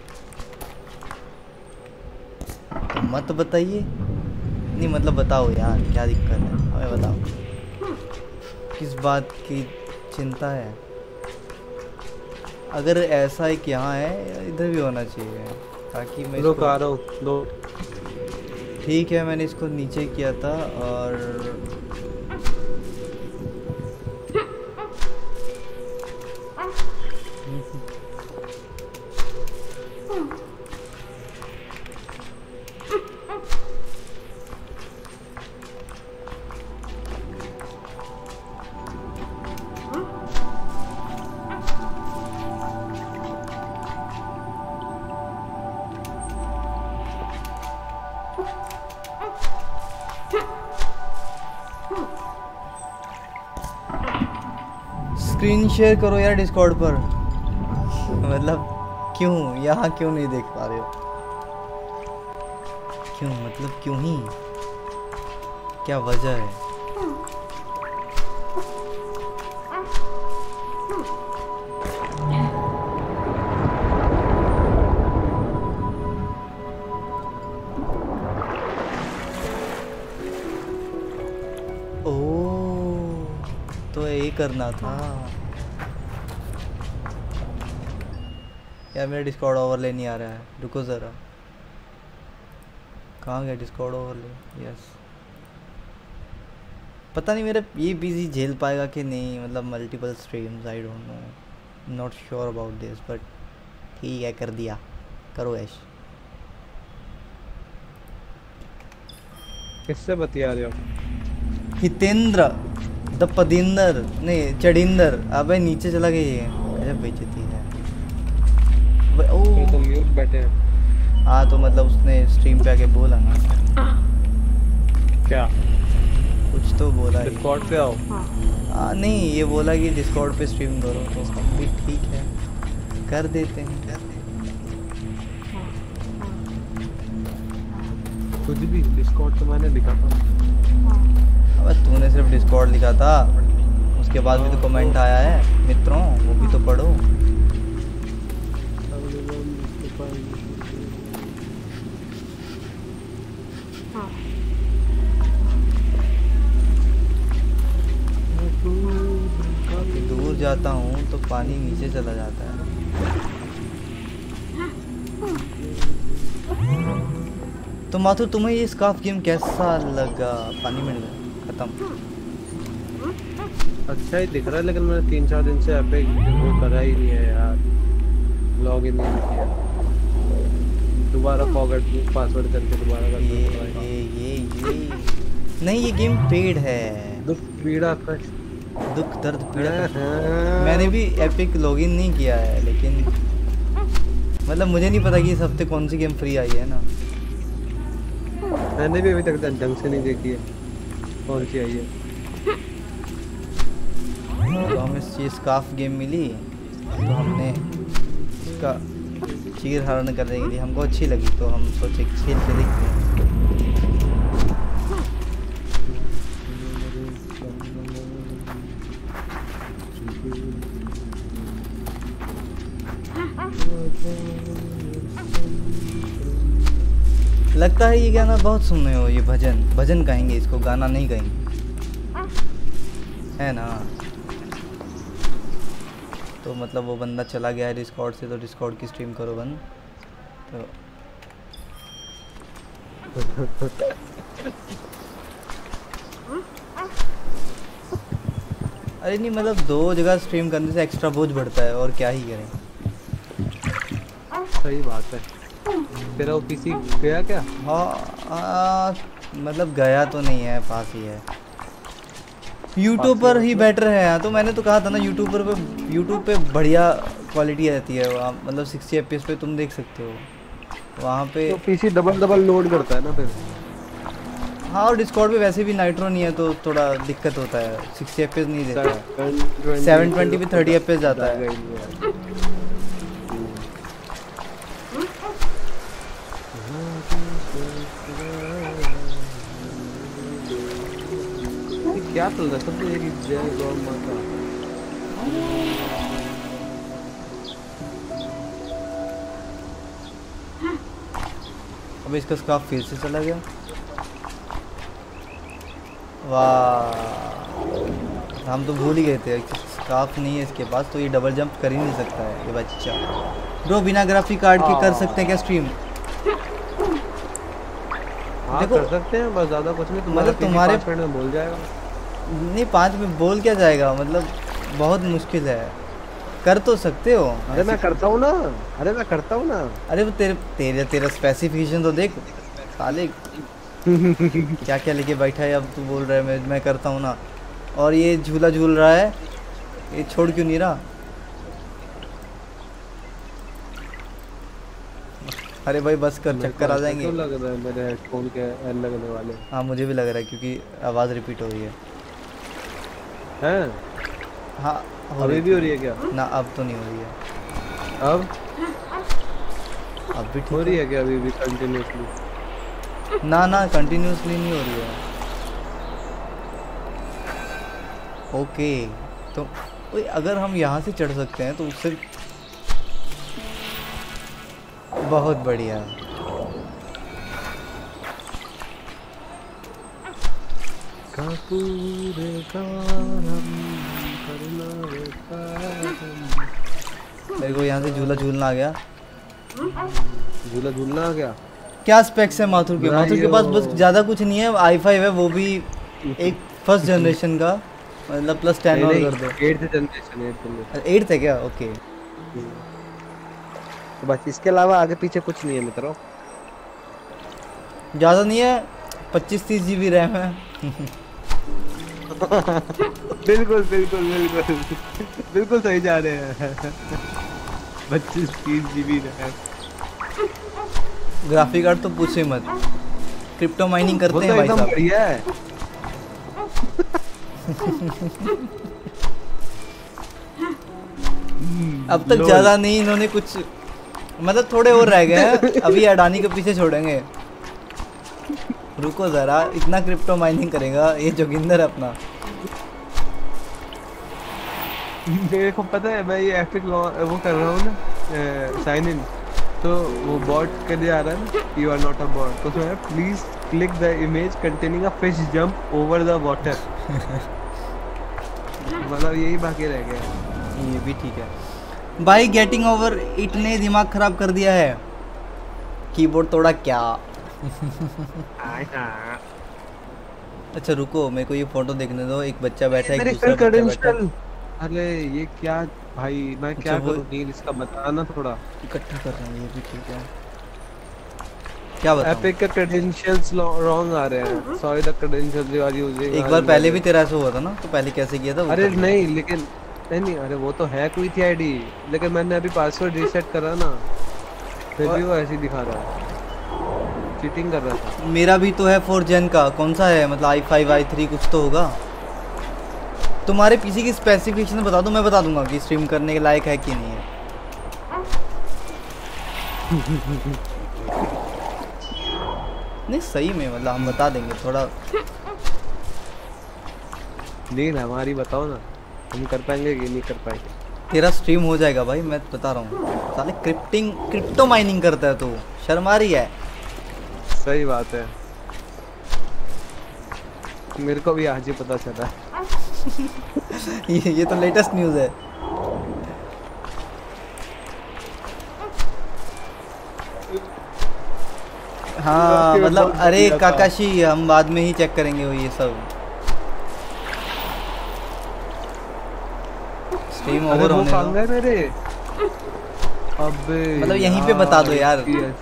तो मत बताइए। नहीं मतलब बताओ यार, क्या दिक्कत है, हमें बताओ किस बात की चिंता है। अगर ऐसा है कि यहाँ है, इधर भी होना चाहिए ताकि मैं
रुक आ रहा हूँ दो।
ठीक है, मैंने इसको नीचे किया था और स्क्रीन शेयर करो यार डिस्कॉर्ड पर। मतलब क्यों, यहाँ क्यों नहीं देख पा रहे हो? क्यों, मतलब क्यों ही, क्या वजह है? करना था यार। मेरा डिस्कॉर्ड ओवरले नहीं आ रहा है, रुको ज़रा। कहाँ गया डिस्कॉर्ड ओवरले? यस, पता नहीं मेरा ये पीसी झेल पाएगा कि नहीं, मतलब multiple streams, I don't know, not sure about this, but ठीक है कर दिया, करो ऐश।
किससे बतिया रहे हो?
हितेंद्र दपदिंदर नहीं चढ़िंदर। अबे नीचे चला गया ये, गजब बेइज्जती है। ओ
तो म्यूट बैठे हैं।
हाँ तो मतलब उसने स्ट्रीम पे आके बोला ना।
क्या
कुछ तो बोला ही।
डिस्कॉर्ड पे आओ।
हाँ नहीं, ये बोला कि डिस्कॉर्ड पे स्ट्रीम करो, तो हम भी ठीक है कर देते हैं।
कुछ भी डिस्कॉर्ड तो मैंने लिखा था।
अब तूने सिर्फ डिस्कॉर्ड लिखा था, उसके बाद भी तो कमेंट आया है मित्रों, वो भी तो पढ़ो। काफी दूर जाता हूँ तो पानी नीचे चला जाता है। तो माथुर तुम्हें ये स्कार्फ गेम कैसा लगा? पानी में गया खत्म।
अच्छा ही दिख रहा है, लेकिन मैंने तीन चार दिन से एपिक वो करा ही नहीं है यार, लॉग इन नहीं किया। दोबारा फॉरगेट पासवर्ड करके दोबारा कर।
ये ये ये ये नहीं, ये गेम पेड है।
दुख पीड़ा कष्ट,
दुख दर्द पीड़ा कष्ट। मैंने भी एपिक लॉगिन नहीं किया है, लेकिन मतलब मुझे नहीं पता कि इस हफ्ते कौन सी गेम फ्री आई है ना।
मैंने भी अभी तक ढंग से नहीं देखी है कौन सी आई है।
तो हमें ये स्काफ गेम मिली तो हमने इसका चीर हरण करने के लिए हमको अच्छी लगी तो हम सोचे खेल के देखते हैं। लगता है ये गाना बहुत सुन रहे हो, ये भजन भजन गाएंगे इसको, गाना नहीं गाएंगे, है ना। तो मतलब वो बंदा चला गया है डिस्कॉर्ड से, तो डिस्कॉर्ड की स्ट्रीम करो बंद। तो अरे नहीं मतलब दो जगह स्ट्रीम करने से एक्स्ट्रा बोझ बढ़ता है और क्या ही करें।
सही बात है। तेरा वो पीसी गया क्या?
हाँ आ, मतलब गया तो नहीं है, पास ही है। यूट्यूब पर ही बेटर है। तो मैंने तो कहा था ना यूट्यूब पर पे यूट्यूब पे बढ़िया क्वालिटी रहती है वहाँ, मतलब सिक्सटी एफ पी एस पे तुम देख सकते हो वहाँ पे।
तो पीसी डबल डबल लोड करता है ना फिर।
हाँ और डिस्कॉर्ड पे वैसे भी नाइट्रो नहीं है तो थोड़ा दिक्कत होता है, सिक्सटी एफ पी एस नहीं देता, सेवन ट्वेंटी पे थर्टी एफ पी एस जाता है।
क्या चल रहा है? सब एक जय गौ माता।
अब इसका स्काफ फिर से चला गया। वाह हम तो भूल ही गए थे स्काफ नहीं है इसके पास, तो ये डबल जंप कर ही नहीं सकता है ये बच्चा। ब्रो बिना ग्राफिक कार्ड के कर सकते हैं क्या स्ट्रीम?
हाँ,
देखो
कर सकते हैं बस, ज्यादा कुछ नहीं।
मतलब तुम्हारे
पाँच मिनट में बोल जाएगा।
नहीं पाँच में बोल क्या जाएगा, मतलब बहुत मुश्किल है। कर तो सकते हो।
अरे मैं करता हूँ ना, अरे मैं करता हूँ ना।
अरे वो तेरे तेरे तेरा स्पेसिफिकेशन तो देख साले क्या क्या लेके बैठा है। अब तू बोल रहा है मैं मैं करता हूँ ना, और ये झूला झूल रहा है, ये छोड़ क्यों नहीं रहा? अरे भाई बस कर, चक्कर आ जाएंगे।
क्यों लग रहा है मेरे हेडफोन के एल लगने वाले?
हाँ मुझे भी लग रहा है क्योंकि आवाज़ रिपीट हो रही है।
हैं?
हाँ
अभी भी हो रही है क्या?
ना अब तो नहीं हो रही है।
अब
अब भी
हो रही है क्या अभी भी कंटिन्यूसली?
ना ना कंटिन्यूसली नहीं हो रही है। ओके तो ओए अगर हम यहाँ से चढ़ सकते हैं तो उससे बहुत बढ़िया। मेरे को यहाँ से झूला झूलना आ गया।
झूला झूलना आ गया।
क्या स्पेक्स है माथुर के? माथुर के पास बस ज़्यादा कुछ नहीं है, आई फाइव है, वो भी एक फर्स्ट जनरेशन का, मतलब प्लस टेन और कर दो।
एट्थ जनरेशन
एट्थ है क्या? ओके
तो बस इसके अलावा आगे पीछे कुछ नहीं है मित्रों।
ज़्यादा नहीं है, पच्चीस तीस जी बी रैम है।
बिल्कुल बिल्कुल बिल्कुल बिल्कुल सही जा रहे हैं। पच्चीस तीस G B RAM.
Graphic card तो पूछे मत, क्रिप्टो माइनिंग करते हैं भाई साहब।
बढ़िया है।
अब तक ज़्यादा नहीं इन्होंने कुछ, मतलब थोड़े और रह गए हैं, अभी अडानी के पीछे छोड़ेंगे। रुको ज़रा, इतना क्रिप्टो माइनिंग करेगा ये जोगिंदर अपना।
मेरे को पता है, मैं ये एपिक वो कर रहा हूँ ना साइन इन, तो वो बॉट के लिए आ रहा है ना, you are not a bot, तो उसमें please click the image containing a fish jump over the water. मतलब यही बाकी रह गया।
ये भी ठीक है भाई। गेटिंग ओवर इट ने दिमाग खराब कर दिया है, कीबोर्ड तोड़ा क्या? अच्छा रुको, मेरे को ये फोटो देखने दो। एक बच्चा बैठा है, एक दूसरा बच्चा बैठा है।
अरे ये क्या भाई, मैं
अच्छा,
क्या करूं नील, इसका बताना थोड़ा।
इकट्ठा कर रहे हैं, ये भी ठीक है। क्या बताऊं?
एपिक के क्रेडेंशियल्स रॉन्ग आ रहे हैं। Sorry the credentials you are using.
एक बार पहले भी तेरा ऐसा हुआ था ना, तो पहले कैसे किया था?
अरे नहीं, लेकिन नहीं नहीं अरे वो तो हैक हुई थी आईडी, लेकिन मैंने अभी पासवर्ड रीसेट करा ना, फिर भी वो ऐसे ही दिखा रहा है, चीटिंग कर रहा था।
मेरा भी तो है फोर जेन का। कौन सा है? मतलब आई फाइव आई थ्री कुछ तो होगा। तुम्हारे पीसी की स्पेसिफिकेशन बता दो, मैं बता दूंगा कि स्ट्रीम करने के लायक है कि नहीं है। नहीं सही में मतलब हम बता देंगे थोड़ा।
नहीं ना हमारी बताओ ना, हम कर पाएंगे कि नहीं कर पाएंगे।
तेरा स्ट्रीम हो जाएगा भाई, मैं बता रहा हूँ। साले क्रिप्टिंग क्रिप्टो माइनिंग करता है तू, शर्मा रही है।
सही बात है, मेरे को भी आज ही पता चला।
ये, ये तो लेटेस्ट न्यूज़ है। हाँ मतलब अरे काकाशी हम बाद में ही चेक करेंगे वो ये सब। स्ट्रीम ओवर होने दो।
है मेरे अबे
मतलब यहीं पे बता दो यार।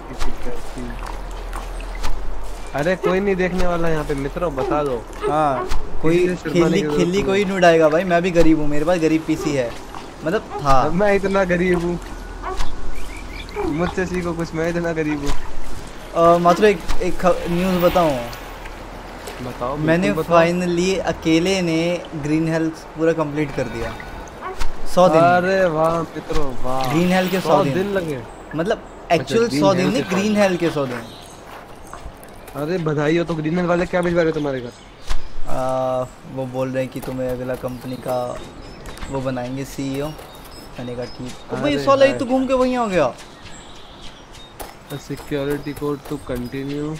अरे कोई नहीं देखने वाला यहाँ पे मित्रों, बता दो।
हाँ कोई खेली खेली कोई नहीं उड़ाएगा भाई, मैं भी गरीब हूँ, मेरे पास गरीब पीसी है, मतलब था।
मैं इतना गरीब हूँ, मुझसे सीखो कुछ, मैं इतना गरीब हूँ।
मात्र एक एक न्यूज़ बताऊँ?
बताओ।
मैंने फाइनली अकेले ने ग्रीन हेल्थ पूरा कंप्लीट कर दिया। सौ दिन।
अरे वाह मित्रों वाह।
ग्रीन हेल्थ के सौ दिन,
दिन लगे,
मतलब एक्चुअल सौ दिन नहीं, ग्रीन हेल्थ के सौ दिन।
अरे बधाई हो। तो ग्रीन हेल्थ वाले क्या भिजवा रहे तुम्हारे घर?
आ, वो बोल रहे हैं कि तुम्हें अगला कंपनी का वो बनाएंगे सीईओ। मैंने कहा ठीक। तो भाई साला ही तो घूम के वहीं आ गया।
Security code to continue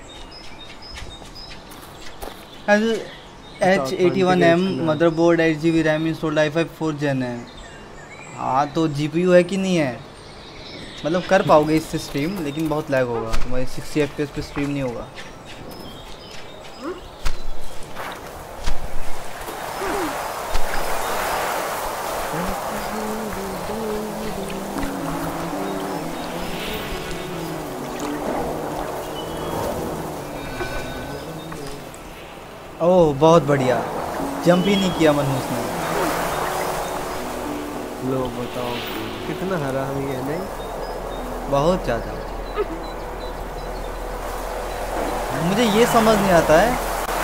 H eighty one M motherboard, eight G B RAM installed, I five four gen है। हाँ तो जीपीयू है कि नहीं है, मतलब कर पाओगे इससे स्ट्रीम, लेकिन बहुत लैग होगा तुम्हारी। सिक्सटी एफ पी एस पे स्ट्रीम नहीं होगा। ओह बहुत बढ़िया, जंप ही नहीं किया मनहूस ने।
लो बताओ कितना हरामी है। नहीं
बहुत ज़्यादा। मुझे ये समझ नहीं आता है,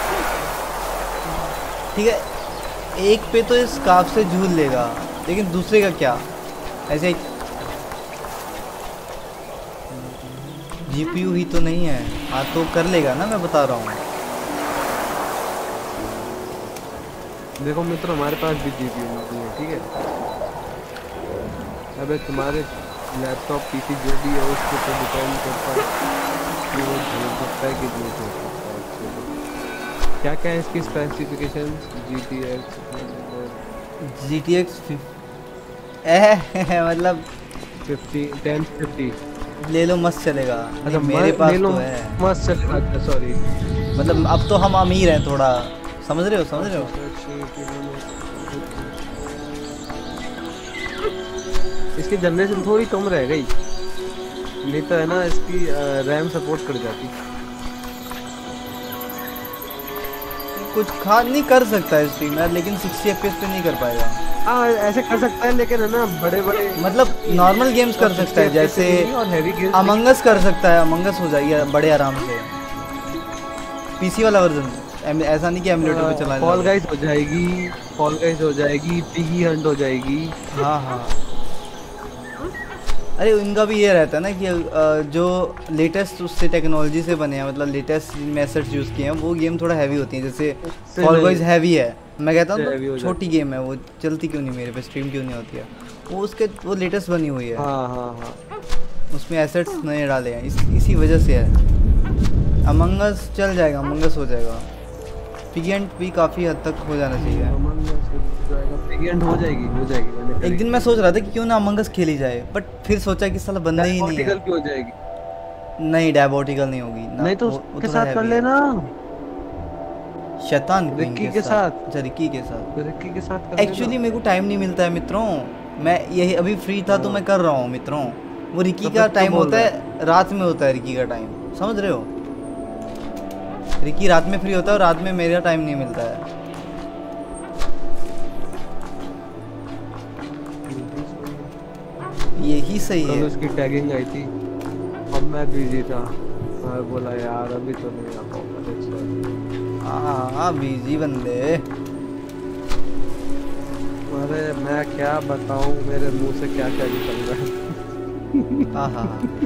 ठीक है एक पे तो इस काफ से झूल लेगा, लेकिन दूसरे का क्या? ऐसे जीपीयू ही तो नहीं है। हाँ तो कर लेगा ना, मैं बता रहा हूँ।
देखो मित्रों हमारे पास भी जीपीयू नहीं है, ठीक है। अबे तुम्हारे लैपटॉप पीसी जो भी है उसके ऊपर डिपेंड करता है कि वो झूठ सकता है कि झूठ हो सकता है। क्या क्या है इसकी specification? G T X
G T X मतलब
फिफ्टी टेन फिफ्टी
ले लो, मस्त चलेगा।
अच्छा
मेरे पास तो है,
मस्त चलेगा। अच्छा सॉरी,
मतलब अब तो हम अमीर हैं थोड़ा, समझ रहे हो समझ रहे हो।
इसकी जनरेशन थोड़ी कम रह गई, नहीं तो है ना इसकी रैम सपोर्ट कर जाती।
कुछ खास नहीं कर सकता है स्ट्रीमर, लेकिन सिक्सटी एफ पी एस पे नहीं कर पाएगा।
हाँ ऐसे कर सकता है, लेकिन है ना बड़े बड़े
मतलब नॉर्मल गेम्स कर सकता है, जैसे अमंग अस कर सकता है। अमंग अस हो जाएगी बड़े आराम से, पीसी वाला वर्जन। ऐसा नहीं कि एमुलेटर पे चला।
फॉल गाइस हो जाएगी, फॉल गाइस हो जाएगी, पिगी हंट हो जाएगी।
हाँ हाँ अरे इनका भी ये रहता है ना कि जो लेटेस्ट उससे टेक्नोलॉजी से बने हैं, मतलब लेटेस्ट मेथड्स यूज़ किए हैं, वो गेम थोड़ा हैवी होती हैं। जैसे फॉल गाइस हैवी है, मैं कहता हूँ तो छोटी गेम है, वो चलती क्यों नहीं मेरे पे, स्ट्रीम क्यों नहीं होती है वो, उसके वो लेटेस्ट बनी हुई है।
हाँ हाँ हाँ
उसमें एसेट्स नए डाले हैं, इस, इसी वजह से है। अमंग अस चल जाएगा, अमंग अस हो जाएगा। पिगेंट भी काफ़ी हद तक हो जाना चाहिए।
पिगेंट हो जाएगी हो जाएगी।
एक दिन मैं सोच रहा था कि क्यों ना अमंग अस खेली जाए, बट फिर सोचा कि साला बंदा ही नहीं है।
क्यों हो जाएगी?
नहीं डायबोटिकल नहीं होगी ना,
नहीं तो उसके साथ कर लेना,
शैतान
रिक्की के साथ।
अच्छा रिक्की के साथ,
रिक्की के साथ।
एक्चुअली मेरे को टाइम नहीं मिलता है मित्रों, मैं यही अभी फ्री था तो मैं कर रहा हूँ मित्रों। वो रिक्की का टाइम होता है, रात में होता है रिक्की का टाइम, समझ रहे हो। रिक्की रात में फ्री होता है और रात में मेरा टाइम नहीं मिलता है। यही सही है।
उसकी टैगिंग आई थी, अब मैं बिजी था, मैं बोला यार अभी तो नहीं आ पाऊंगा।
हाँ हाँ बिजी बंदे।
अरे मैं क्या बताऊं, मेरे मुंह से क्या क्या निकल रहा है।
हाँ हाँ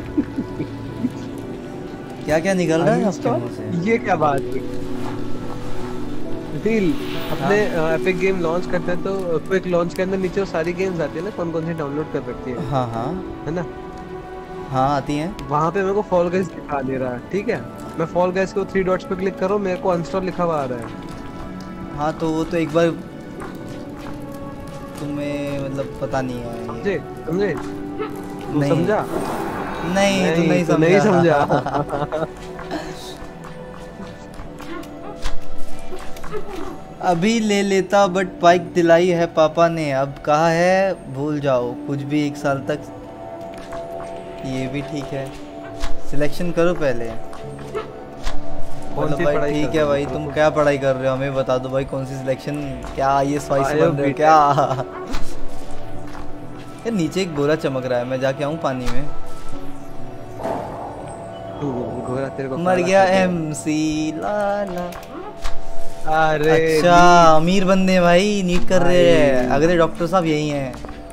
क्या क्या निकल रहा है आपके
Uninstall?
मुंह से?
ये क्या बात है? रील अपने एपिक गेम लॉन्च करते हैं तो क्विक लॉन्च के अंदर नीचे वो सारी गेम्स आती है ना, कौन कौन सी डाउनलोड कर रखी है,
हाँ हाँ
है ना?
हाँ आती हैं।
वहां पे मेरे को फॉल गाइस दिखा दे रहा है, ठीक है? मैं फॉल गाइस को थ्री डॉट्स पे क्लिक करो, मेरे को अनस्टॉल लिखा हुआ आ रहा है।
हाँ तो वो तो एक बार तुम्हें मतलब पता नहीं है ये।
समझे समझे तू
नहीं।
समझा?
नहीं तू नहीं
तू नहीं
समझा।
समझा।
अभी ले लेता बट बाइक दिलाई है पापा ने, अब कहा है भूल जाओ कुछ भी एक साल तक। ये भी ठीक है, सिलेक्शन करो पहले।
कौन
मतलब
सी
भाई
पढ़ाई
ठीक
कर
है
रहे
भाई,
हो?
तुम क्या पढ़ाई कर रहे हो हमें बता दो भाई, कौन सी सिलेक्शन, क्या आई एस वाई
आयो
बन रहे हो
बीटेक।
क्या? यार नीचे एक गोरा चमक रहा है, मैं जाके आऊँ पानी में।
तू घोड़ा तेरे को
मर
काला
गया
कर देगा।
एमसी लाला।
अरे
अच्छा अमीर बंदे भाई नीट कर रहे हैं, अगले डॉक्टर साहब यही हैं।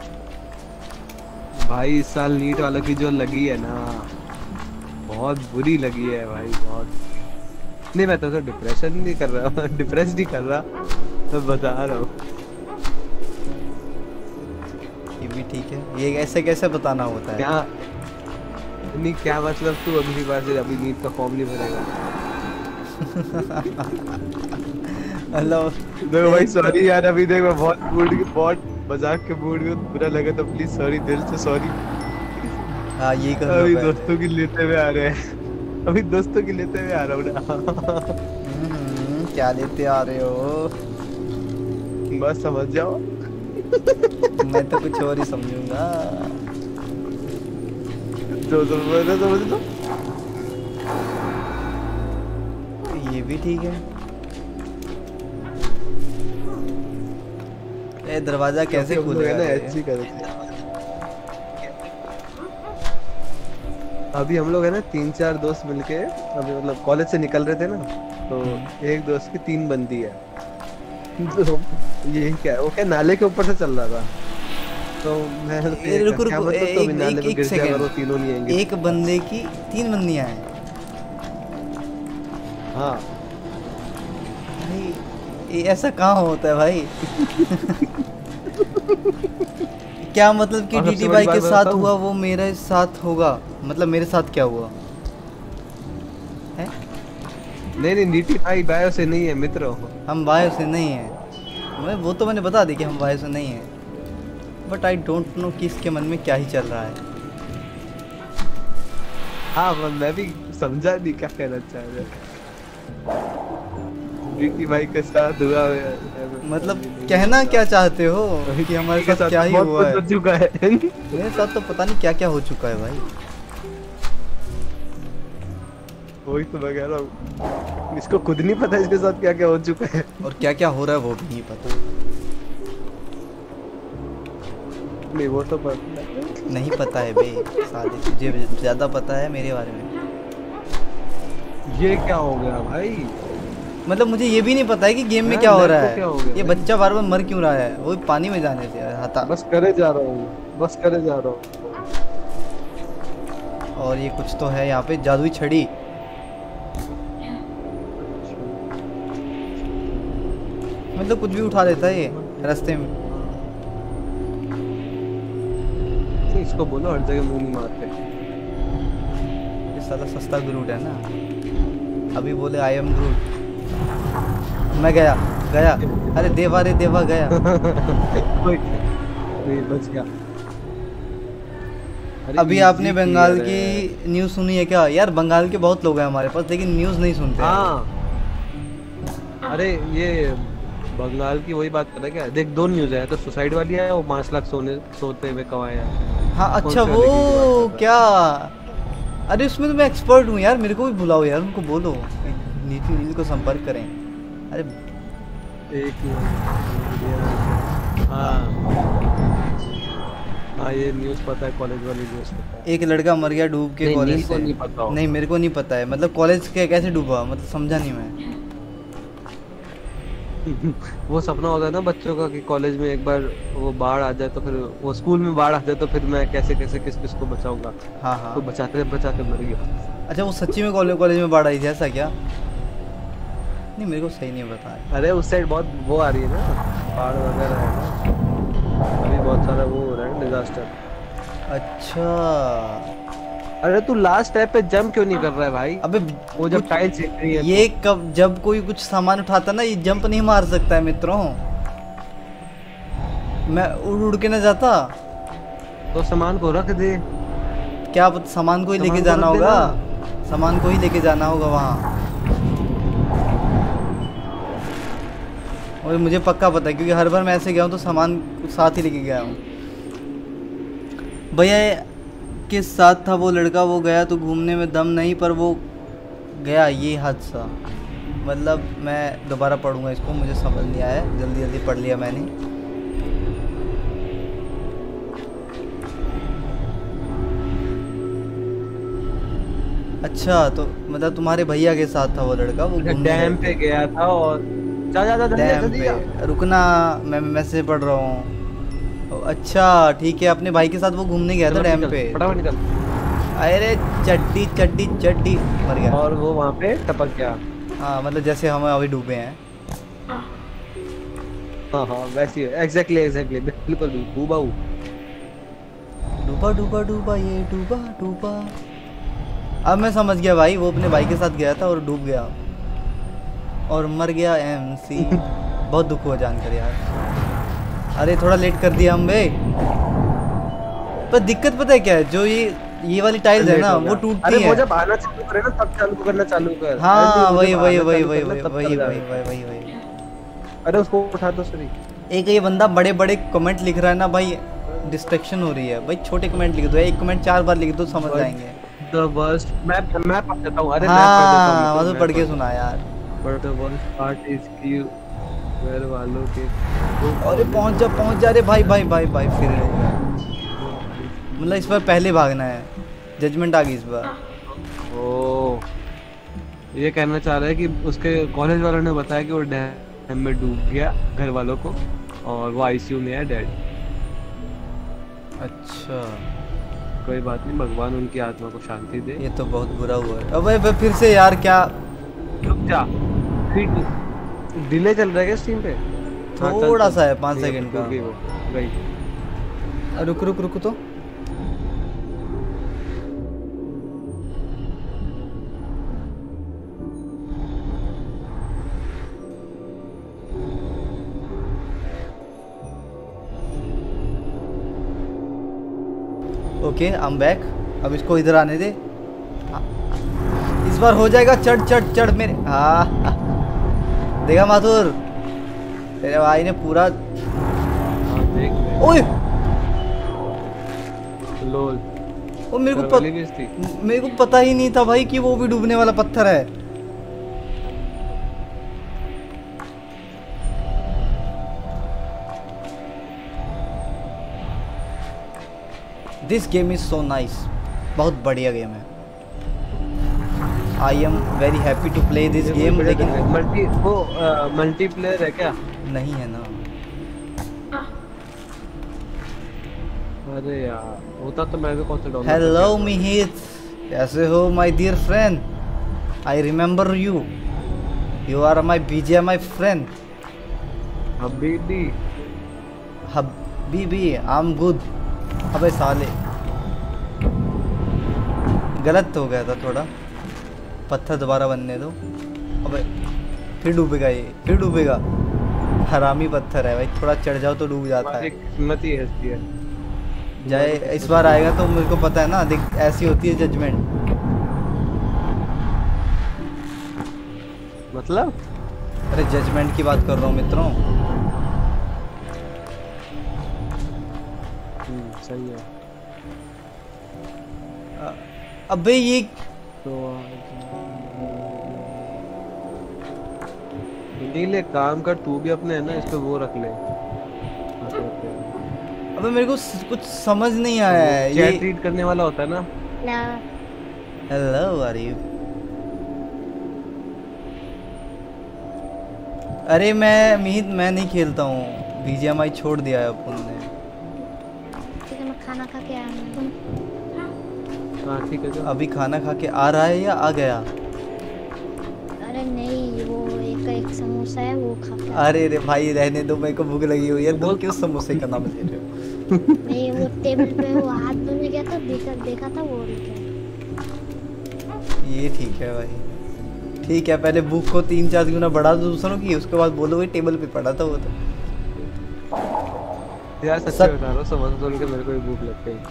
भाई इस साल नीट वालों की जो लगी है ना, बहुत बुरी लगी है भाई, बहुत। नहीं मैं तो, तो डिप्रेशन नहीं कर रहा, डिप्रेस नहीं कर रहा, तो बता रहा हूँ।
ये भी ठीक है, ये ऐसे कैसे बताना होता है?
क्या नहीं, क्या मतलब तू अगली बार से अभी नीट का फॉर्म नहीं भरेगा?
हेलो
देखो भाई सॉरी यार, अभी देख मैं बहुत मूड बहुत मजाक के मूड में, बुरा लगा तो प्लीज सॉरी, दिल से सॉरी।
हाँ ये कर
अभी
लो पहले।
दोस्तों की लेते हुए आ रहे हैं, अभी दोस्तों की लेते हुए आ रहा हूँ ना।
हम्म, क्या लेते आ रहे हो?
बस समझ जाओ।
मैं तो कुछ और ही समझूंगा।
जो समझ लो समझ लो।
ये भी ठीक है। ए दरवाजा कैसे
हम लोग
खुलेगा
है ना
ये?
ऐसे ही करते हैं। अभी हम लोग है ना तीन चार दोस्त मिलके, अभी मतलब कॉलेज से निकल रहे थे ना, तो एक दोस्त की तीन बंदी है। तो ये क्या है, वो क्या नाले के ऊपर से चल रहा था, तो मैं
ए, रुको
क्या
रुको
मतलब
ए,
तो अभी
एक
नाले
एक,
में
एक
गिर जाएगा तो
सेकंड,
तीनों नहीं आएंगे।
एक बंदे की तीन बंदियां हैं।
हाँ
भाई ये ऐसा कहाँ होता है भाई? क्या मतलब कि
और सबसे
डीडी
बड़ी
भाई के
बात
साथ
बताऊं?
हुआ वो मेरे साथ होगा, मतलब मेरे साथ क्या हुआ है?
नहीं नहीं, नीति भाई बायो से नहीं है मित्र हो।
हम वायु से नहीं हैं, मैं वो तो मैंने बता दी कि हम वायु से नहीं हैं, बट आई डोंट नो कि इसके मन में क्या ही चल रहा है।
हाँ मैं मैं भी समझा नहीं क्या कहना चाह रहे। नीति भाई के साथ हुआ है।
मतलब कहना क्या चाहते हो कि हमारे
के
साथ क्या ही
बहुत
हुआ
कुछ
है?
हो चुका है।
मेरे साथ तो पता नहीं क्या क्या हो चुका है भाई।
वही तो मैं कह रहा हूँ, इसको खुद नहीं पता इसके साथ क्या क्या हो चुका है।
और क्या क्या हो रहा है वो भी नहीं पता।
नहीं वो तो पता है।
नहीं पता है बे साले, तुझे ज्यादा पता है मेरे बारे में।
ये क्या हो गया भाई?
मतलब मुझे ये भी नहीं पता है कि गेम में
यार,
क्या हो रहा
लड़को क्या हो गया
है। ये
भाई?
बच्चा बार बार मर क्यों रहा है? वो पानी में जाने से हटा।
बस करे जा रहा हूँ, बस करे जा रहा हूँ।
और ये कुछ तो है यहाँ पे, जादुई छड़ी। मतलब कुछ भी उठा देता है ये रास्ते में।
इसको बोलो हर जगह मुंह नहीं मारते।
ये साला सस्ता ग्रूट है ना। अभी बोले आई एम ग्रूट, मैं गया गया। अरे देवा रे देवा गया।
कोई नहीं बच गया। अरे
अभी
easy
आपने बंगाल
clear है।
की न्यूज़ सुनी है क्या? यार बंगाल के बहुत लोग हैं हमारे पास, लेकिन न्यूज़ नहीं सुनते हैं।
हाँ अरे ये बंगाल की वही बात कर रहा है क्या? देख दो न्यूज़ है, तो सुसाइड वाली है, वो पाँच लाख सोने सोते हुए कमाया।
हाँ
कौन
अच्छा
से वाले की
वो
बात कर रहा है?
क्या? अरे उसमें तो मैं एक्सपर्ट हूँ यार, मेरे को भी बुलाओ यार, उनको बोलो नीति नीति को संपर्क करें। अरे
एक मिनट। हाँ हाँ ये न्यूज़ पता है, कॉलेज वाली न्यूज़ पता है।
एक लड़का मर गया डूब के
नहीं,
कॉलेज
नील को
से।
नहीं पता होगा।
नहीं मेरे को नहीं पता है, मतलब कॉलेज के कैसे डूबा, मतलब समझा नहीं मैं।
वो सपना होता है ना बच्चों का कि कॉलेज में एक बार वो बाढ़ आ जाए तो फिर वो स्कूल में बाढ़ आ जाए तो फिर मैं कैसे कैसे किस किस को बचाऊंगा।
हाँ हाँ।
तो बचाते बचाते मर गया।
अच्छा वो सच्ची में कॉलेज कॉलेज में बाढ़ आई थी ऐसा क्या? नहीं मेरे को सही नहीं पता है।
अरे उस साइड बहुत वो आ रही है ना, बाढ़ वगैरह है ना, अभी बहुत सारा वो हो रहा है डिजास्टर।
अच्छा
अरे तू लास्ट स्टेप पे जंप क्यों नहीं कर रहा है भाई?
अबे
वो जब
कुछ-
टाइल्स हिल रही है
ये कब जब कोई कुछ सामान उठाता ना ये जंप नहीं मार सकता है मित्रों। मैं उड़ उड़ के ना जाता।
तो सामान को रख दे।
क्या पता सामान को ही लेके
सामान को
जाना
रख
होगा,
देना।
सामान को ही लेके जाना होगा वहाँ। और मुझे पक्का पता है क्योंकि हर बार मैं ऐसे गया हूँ तो सामान साथ ही लेके गया हूँ। भैया के साथ था वो लड़का, वो गया तो घूमने में दम नहीं पर वो गया ये हादसा। मतलब मैं दोबारा पढ़ूंगा इसको, मुझे समझ नहीं आया, जल्दी जल्दी पढ़ लिया मैंने। अच्छा तो मतलब तुम्हारे भैया के साथ था वो लड़का, वो घूमने
डैम
गए
पे गया था और जा जा जा जल्दी जा,
डैम
जल्दी जा।
पे। रुकना मैं मैसेज पढ़ रहा हूँ। अच्छा ठीक है, अपने भाई के साथ वो घूमने गया था
चलो
डैम
निकल,
पे।
फटाफट निकल।
अरे चड्डी चड्डी चड्डी मर गया।
और वो वहाँ पे टपक गया।
हाँ मतलब जैसे हम अभी डूबे हैं।
हाँ हाँ वैसी है, एग्जैक्टली एग्जैक्टली बिल्कुल डूबा हूँ।
डूबा डूबा डूबा ये डूबा डूबा। अब मैं समझ गया भाई, वो अपने भाई के साथ गया था और डूब गया और मर गया एमसी। बहुत दुख हुआ जानकर यार। अरे थोड़ा लेट कर दिया हम बे। पर दिक्कत पता है क्या है, जो ये ये वाली टाइल्स है ना वो टूटती
अरे
है।
वो जब आना चालू करे ना तब चालू करना चालू कर।
हाँ
अरे
वही
जब
वही
आना
वही
चालू
वही
करना
वही
तब
वही
चल
वही
जाएगा।
वही वही वही।
अरे उसको उठा दो सही।
एक ये बंदा बड़े बड़े कमेंट लिख रहा है ना भाई, डिस्ट्रैक्शन हो रही है भाई। छोटे कमेंट लिख दो, एक कमेंट चार बार लिख दो समझ जाएंगे।
The worst मैं मैं पढ़ देता हूँ। अरे मैं पढ़ देता हूँ।
हाँ
मतलब
मतलब
मैं
पढ़ के सुना यार।
But the worst part is कि घर वालों के
अरे पहुंच जा पहुंच जा रे भाई भाई भाई भाई फिर हो गया। मतलब इस बार पहले भागना है, जजमेंट आ गई इस बार।
ओह ये कहना चाह रहा है कि उसके कॉलेज वालों ने बताया कि वो डैम में डूब गया घर वालों को और वो आईसीयू में है डेड।
अच्छा
कोई बात नहीं, भगवान उनकी आत्मा को शांति दे।
ये तो बहुत बुरा हुआ है। अबे अबे फिर से यार क्या
रुक जा, डिले चल रहा है क्या स्ट्रीम पे? हाँ, चल,
थोड़ा
चल।
सा है पाँच
नहीं,
सेकंड
रुक गई
का।
वो, गई।
रुक रुक रुक तो ओके आई एम बैक। अब इसको इधर आने दे, इस बार हो जाएगा। चढ़ चढ़ चढ़ मेरे। हाँ देखा माथुर, तेरे भाई ने पूरा।
हाँ देख ले।
ओए
लोल
वो मेरे को
घर
पत,
वाली भी थी।
मेरे को पता ही नहीं था भाई कि वो भी डूबने वाला पत्थर है। This game is so nice, बहुत बढ़िया गेम है। I am very happy to play this game. लेकिन
मल्टी वो मल्टीप्लेयर है क्या?
नहीं है ना।
अरे यार होता तो मैं भी कौन सा डाउनलोड।
हेलो मिहित, कैसे हो my dear friend? I remember you, you are my BJ my friend.
हबीबी
हबीबी आई एम गुड। अबे साले गलत हो गया था थोड़ा, पत्थर दोबारा बनने दो। अबे फिर डूबेगा ये, फिर डूबेगा। हरामी पत्थर है भाई, थोड़ा चढ़ जाओ तो डूब जाता है।
किस्मत ही ऐसी है।
जाए इस बार आएगा तो मेरे को पता है ना, देख ऐसी होती है जजमेंट।
मतलब
अरे जजमेंट की बात कर रहा हूँ मित्रों।
हम्म सही है।
अ- अबे ये
तो नीले काम कर, तू भी अपने है ना इस पे वो रख ले।
अबे मेरे को स- कुछ समझ नहीं आया है
चैट
ये।
रीड करने वाला होता है ना।
Hello are you? अरे मैं मिहित मैं नहीं खेलता हूँ, बीजीएमआई छोड़ दिया है अपन ने।
ठीक है मैं खाना खा के आया हूँ, तुम
हाँ ठीक है जो
अभी खाना खा के आ रहा है या आ गया?
अरे नहीं वो एक एक समोसा है वो खा के
अरे रे भाई रहने दो, मेरे को भूख लगी हुई है। तुम क्यों समोसे का नाम ले रहे हो?
नहीं वो टेबल पे वो हाथ धोने गया था, देखा देखा था वो रुका।
ये ठीक है भाई, ठीक है। पहले भूख को तीन चार गुना बढ़ा दो दूसरों की, उसके बाद बोलोगे टेबल पे पड़ा था वो तो।
यार सच
सच-
में बता रहा हूँ, समोसा सुन के मेरे को भी भूख लग गई।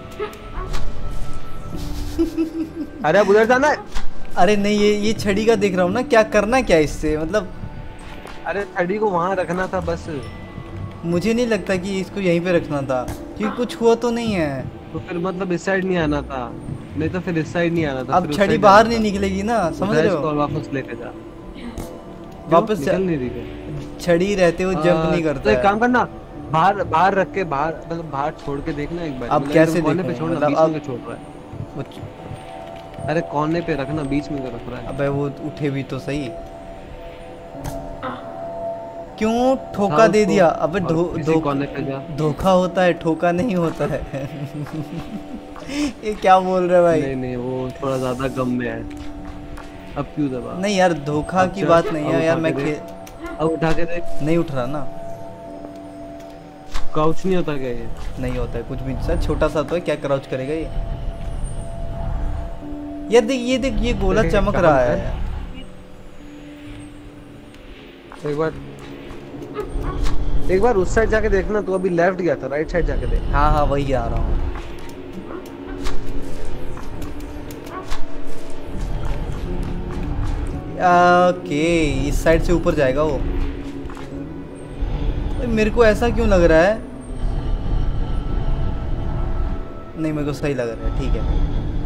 अरे अब उधर जाना है।
अरे नहीं ये ये छड़ी का देख रहा हूँ ना, क्या करना क्या इससे, मतलब
अरे छड़ी को वहाँ रखना था बस।
मुझे नहीं लगता कि इसको यहीं पे रखना था, क्योंकि कुछ हुआ तो नहीं है।
तो फिर मतलब इस साइड नहीं आना था, नहीं तो फिर इस साइड नहीं आना था।
अब
फिर उस
छड़ी
side
बाहर
जाना
नहीं
था।
निकलेगी ना, समझ
उधर
रहे
इसको
हो?
वापस लेके जा।
वापस
क्यों?
जा-
निकल नहीं रही है।
छड़ी रहते हुए जंप नहीं
तो
करता
एक
है।
काम करना, बाहर बाहर रख के, बाहर मतलब बाहर छोड़ के देखना एक बार।
अब
मतलब
कैसे
एकदम कोने पे
देखूं?
छोड़ना,
मतलब
बीच
अब-
में क्यों छोड़ रहा है?
वो-
अरे कोने पे रखना, बीच में क्यों रख रहा है?
अबे वो उठे भी तो सही, क्यों ठोका
हाँ,
दे
उसको-
दिया? अबे
और
धो
किसी
धो
कोने पे जा।
धोखा होता है, ठोका नहीं होता है। ये क्या बोल रहे भाई?
नहीं नहीं वो थोड़ा ज्यादा गम में है। अब क्यों दबा?
नहीं यार धोखा
अब
की
चल,
बात नहीं
अब
है यार,
उठा
मैं
के
खे...
देख। अब उठा के देख,
नहीं उठ रहा ना।
काउच नहीं होता क्या ये?
नहीं होता है कुछ भी, सर छोटा सा तो है, क्या क्राउच करेगा ये? ये देख ये देख ये गोला
देख,
चमक
कहाँ
रहा
है?
है।
एक बार एक बार उस साइड जाके देखना, तू अभी लेफ्ट गया था, राइट साइड जाके देख।
हाँ हाँ वही आ रहा हूँ। ओके इस साइड से ऊपर जाएगा वो। भाई, मेरे को ऐसा क्यों लग रहा है? नहीं मेरे को सही लग रहा है, ठीक है।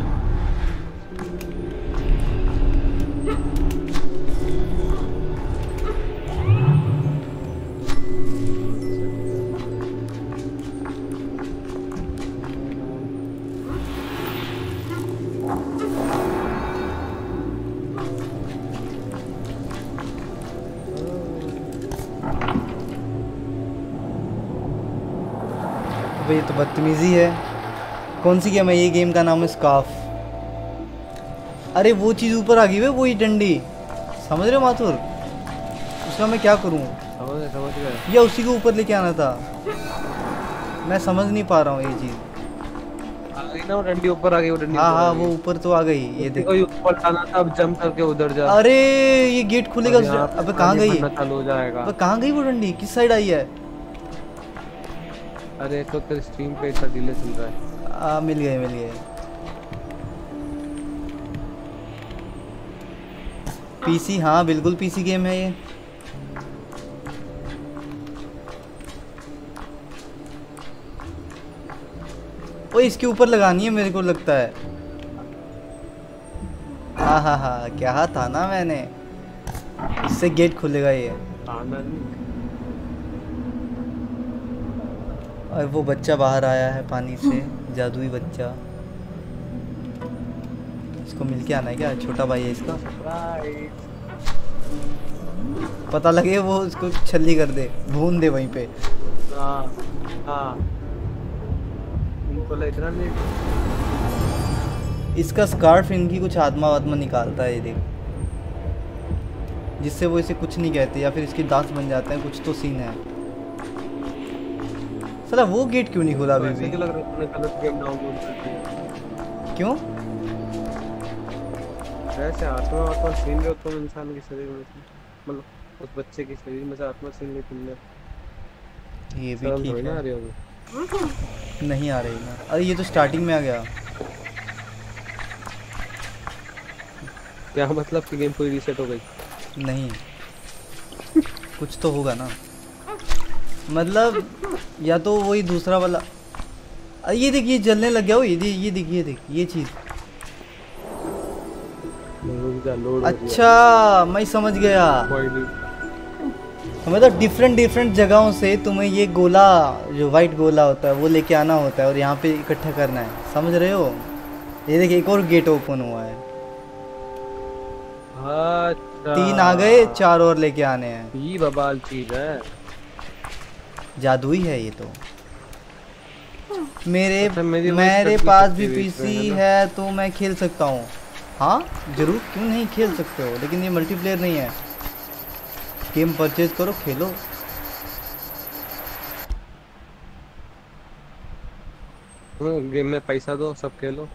भाई ये तो बदतमीजी है। कौन सी गेम है ये? गेम का नाम है स्काफ। अरे वो चीज़ ऊपर आ गई है, वही डंडी, समझ रहे हो माथुर? उसका मैं क्या करूं?
समझ गया समझ गया।
या उसी को ऊपर लेके आना था? मैं समझ नहीं पा रहा हूँ ये चीज़।
आ गई ना वो डंडी, ऊपर आ गई वो डंडी।
हाँ
ऊपर आ
हाँ
गई।
वो ऊपर तो आ गई, ये
देखो
देखो।
ये ऊपर जाना था, अब जंप करके उधर जा।
अरे ये गेट खुलेगा
और
उस-
यहाँ पे
अबे कहाँ
पानी
गई?
भरना चालू हो जाएगा।
अबे कहाँ गई वो डंडी? किस साइड आई है?
अरे तो तेरे स्ट्रीम पे इतना डिले चल रहा है।
आ, मिल गए मिल गए। पीसी, हाँ बिल्कुल पीसी गेम है ये। ओ इसके ऊपर लगानी है मेरे को लगता है। हाँ हाँ हाँ क्या था ना मैंने, इससे गेट खुलेगा ये।
आनंद
और वो बच्चा बाहर आया है पानी से, जादुई बच्चा। इसको मिलके आना है क्या? छोटा भाई है इसका, पता लगे वो उसको छल्ली कर दे, भून दे वहीं पे।
हाँ हाँ इनको इतना लेट।
इसका स्कार्फ इनकी कुछ आत्मा वात्मा निकालता है ये देख, जिससे वो इसे कुछ नहीं कहते या फिर इसके दांत बन जाते हैं, कुछ तो सीन है। साला वो गेट क्यों नहीं खुला अभी
ऐसे
भी?
क्यों लग रहा है तूने गलत गेम डाउनलोड कर दिया?
क्यों?
वैसे आत्मा आत्मा छीन रहे हो तुम इंसान के शरीर में से, मतलब उस बच्चे के शरीर में से आत्मा छीन ली तुमने।
ये भी
शर्म
ठीक
थोड़ी ना आ
है।
रही होगी।
नहीं आ रही ना। अरे ये तो स्टार्टिंग में आ गया।
क्या मतलब कि गेम पूरी रीसेट हो गई?
नहीं कुछ तो होगा ना, मतलब या तो वही दूसरा वाला। अरे ये देख ये जलने लग गया। वो ये देख ये देख ये देख ये चीज।
रुक जा, लोड हो गया।
अच्छा मैं समझ गया।
कोई नहीं।
तो मतलब डिफरेंट डिफरेंट जगहों से तुम्हें ये गोला, जो वाइट गोला होता है वो लेके आना होता है और यहाँ पे इकट्ठा करना है, समझ रहे हो? ये देखिए एक और गेट ओपन हुआ है। तीन आ गए, चार और लेके आने हैं।
ये बवाल चीज है,
जादुई है ये तो। मेरे
अच्छा, मेरी voice
मेरे
कट भी
पास
सकती
भी
है बीच में,
पीसी
है ना?
है तो मैं खेल सकता हूँ। हाँ जरूर, क्यों नहीं खेल सकते हो, लेकिन ये मल्टीप्लेयर नहीं है। गेम परचेज करो, खेलो।
गेम में पैसा दो, सब खेलो।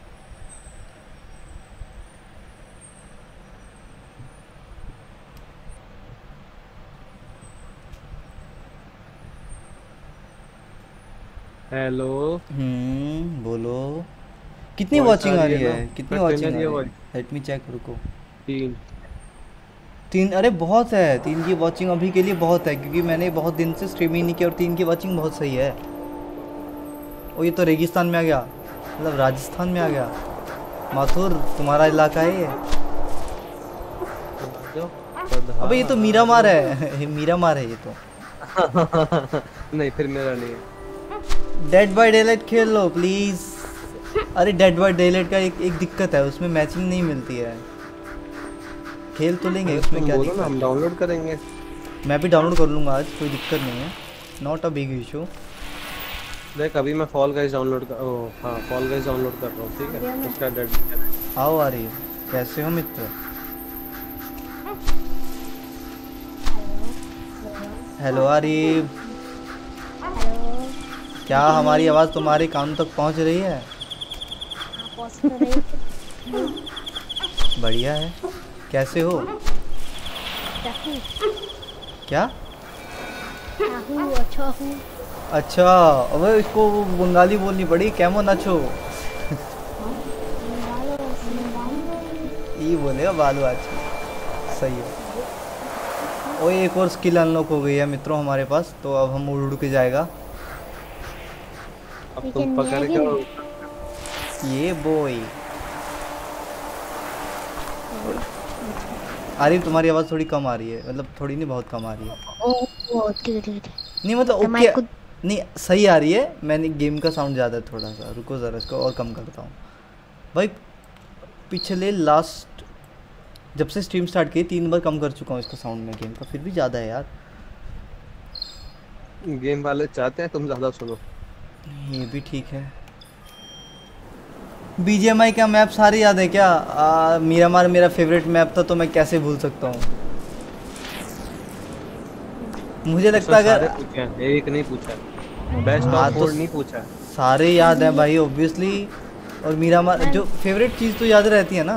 हेलो।
हम्म बोलो। कितनी
Voice
वॉचिंग
आ
आ
रही
रही
है
है,
ना?
कितनी
कट
वॉचिंग
नहीं
आ
रही है
रही है?
voice?
लेट मी चेक, रुको।
तीन।
तीन? अरे बहुत है, तीन की वॉचिंग अभी के लिए बहुत है, क्योंकि मैंने बहुत दिन से स्ट्रीमिंग नहीं की और तीन की वॉचिंग बहुत सही है। ओ ये तो रेगिस्तान में आ गया, मतलब राजस्थान में आ गया। माथुर तुम्हारा इलाका है ये? अबे ये तो मीरामार है। मीरामार है ये तो।
नहीं, फिर मेरा नहीं है।
डेड बाय डेलाइट खेल लो प्लीज। अरे डेड बाय डेलाइट का एक एक दिक्कत है, उसमें मैचिंग नहीं मिलती है। खेल तो लेंगे,
अरे
उसमें
तुम
क्या
बोलो ना, हम
दिक्कत?
डाउनलोड करेंगे।
मैं भी डाउनलोड कर लूँगा आज, कोई दिक्कत नहीं है। Not a big issue.
देख अभी मैं फॉल गाइस डाउनलोड कर ओ हाँ फॉल गाइस डाउनलोड कर रहा हूँ, ठीक है? उसका डेड
आओ आ रही है, कैसे हो मित्र? Hello Arif,
hello.
क्या हमारी आवाज़ तुम्हारे कान तक पहुंच रही है?
हाँ, पॉज कर रही थी।
बढ़िया है। कैसे हो?
चाहूँ
क्या?
चाहूँ अच्छा हूँ।
अच्छा, अबे इसको वो बंगाली बोलनी पड़ी, कैमो नाचो। ये बोलेगा बालू आज। सही है। और एक और स्किल अनलॉक हो गई है मित्रों हमारे पास, तो अब हम उड़ उड़ के जाएगा।
अब
We
तुम
can
पकड़ के
imagine.
ये बॉय। आरिफ तुम्हारी आवाज़ थोड़ी कम आ रही है, मतलब थोड़ी नहीं, बहुत कम आ रही है।
ओह ओह, ठीक है ठीक है ठीक है।
नहीं मतलब
तो मैं
ओके,
खुद-
नहीं सही आ रही है। मैंने गेम का साउंड ज़्यादा है थोड़ा सा, रुको ज़रा इसको और कम करता हूँ। भाई पिछले लास्ट जब से स्ट्रीम स्टार्ट की तीन बार कम कर चुका हूँ इसका साउंड में गेम का, फिर भी ज़्यादा है यार।
गेम वाले चाहते हैं तुम ज्यादा सुनो।
ये भी ठीक है। बीजीएमआई का मैप सारे याद है क्या? आ, मीरामार मेरा फेवरेट मैप था, तो मैं कैसे भूल सकता हूँ। मुझे लगता है
सारे
अगर
पूछे हैं, एक नहीं पूछा। बेस्ट
हाँ
ऑफ
तो
फोर नहीं पूछा।
सारे याद हैं भाई ऑब्वियसली। और मीरामार जो फेवरेट चीज़ तो याद रहती है ना।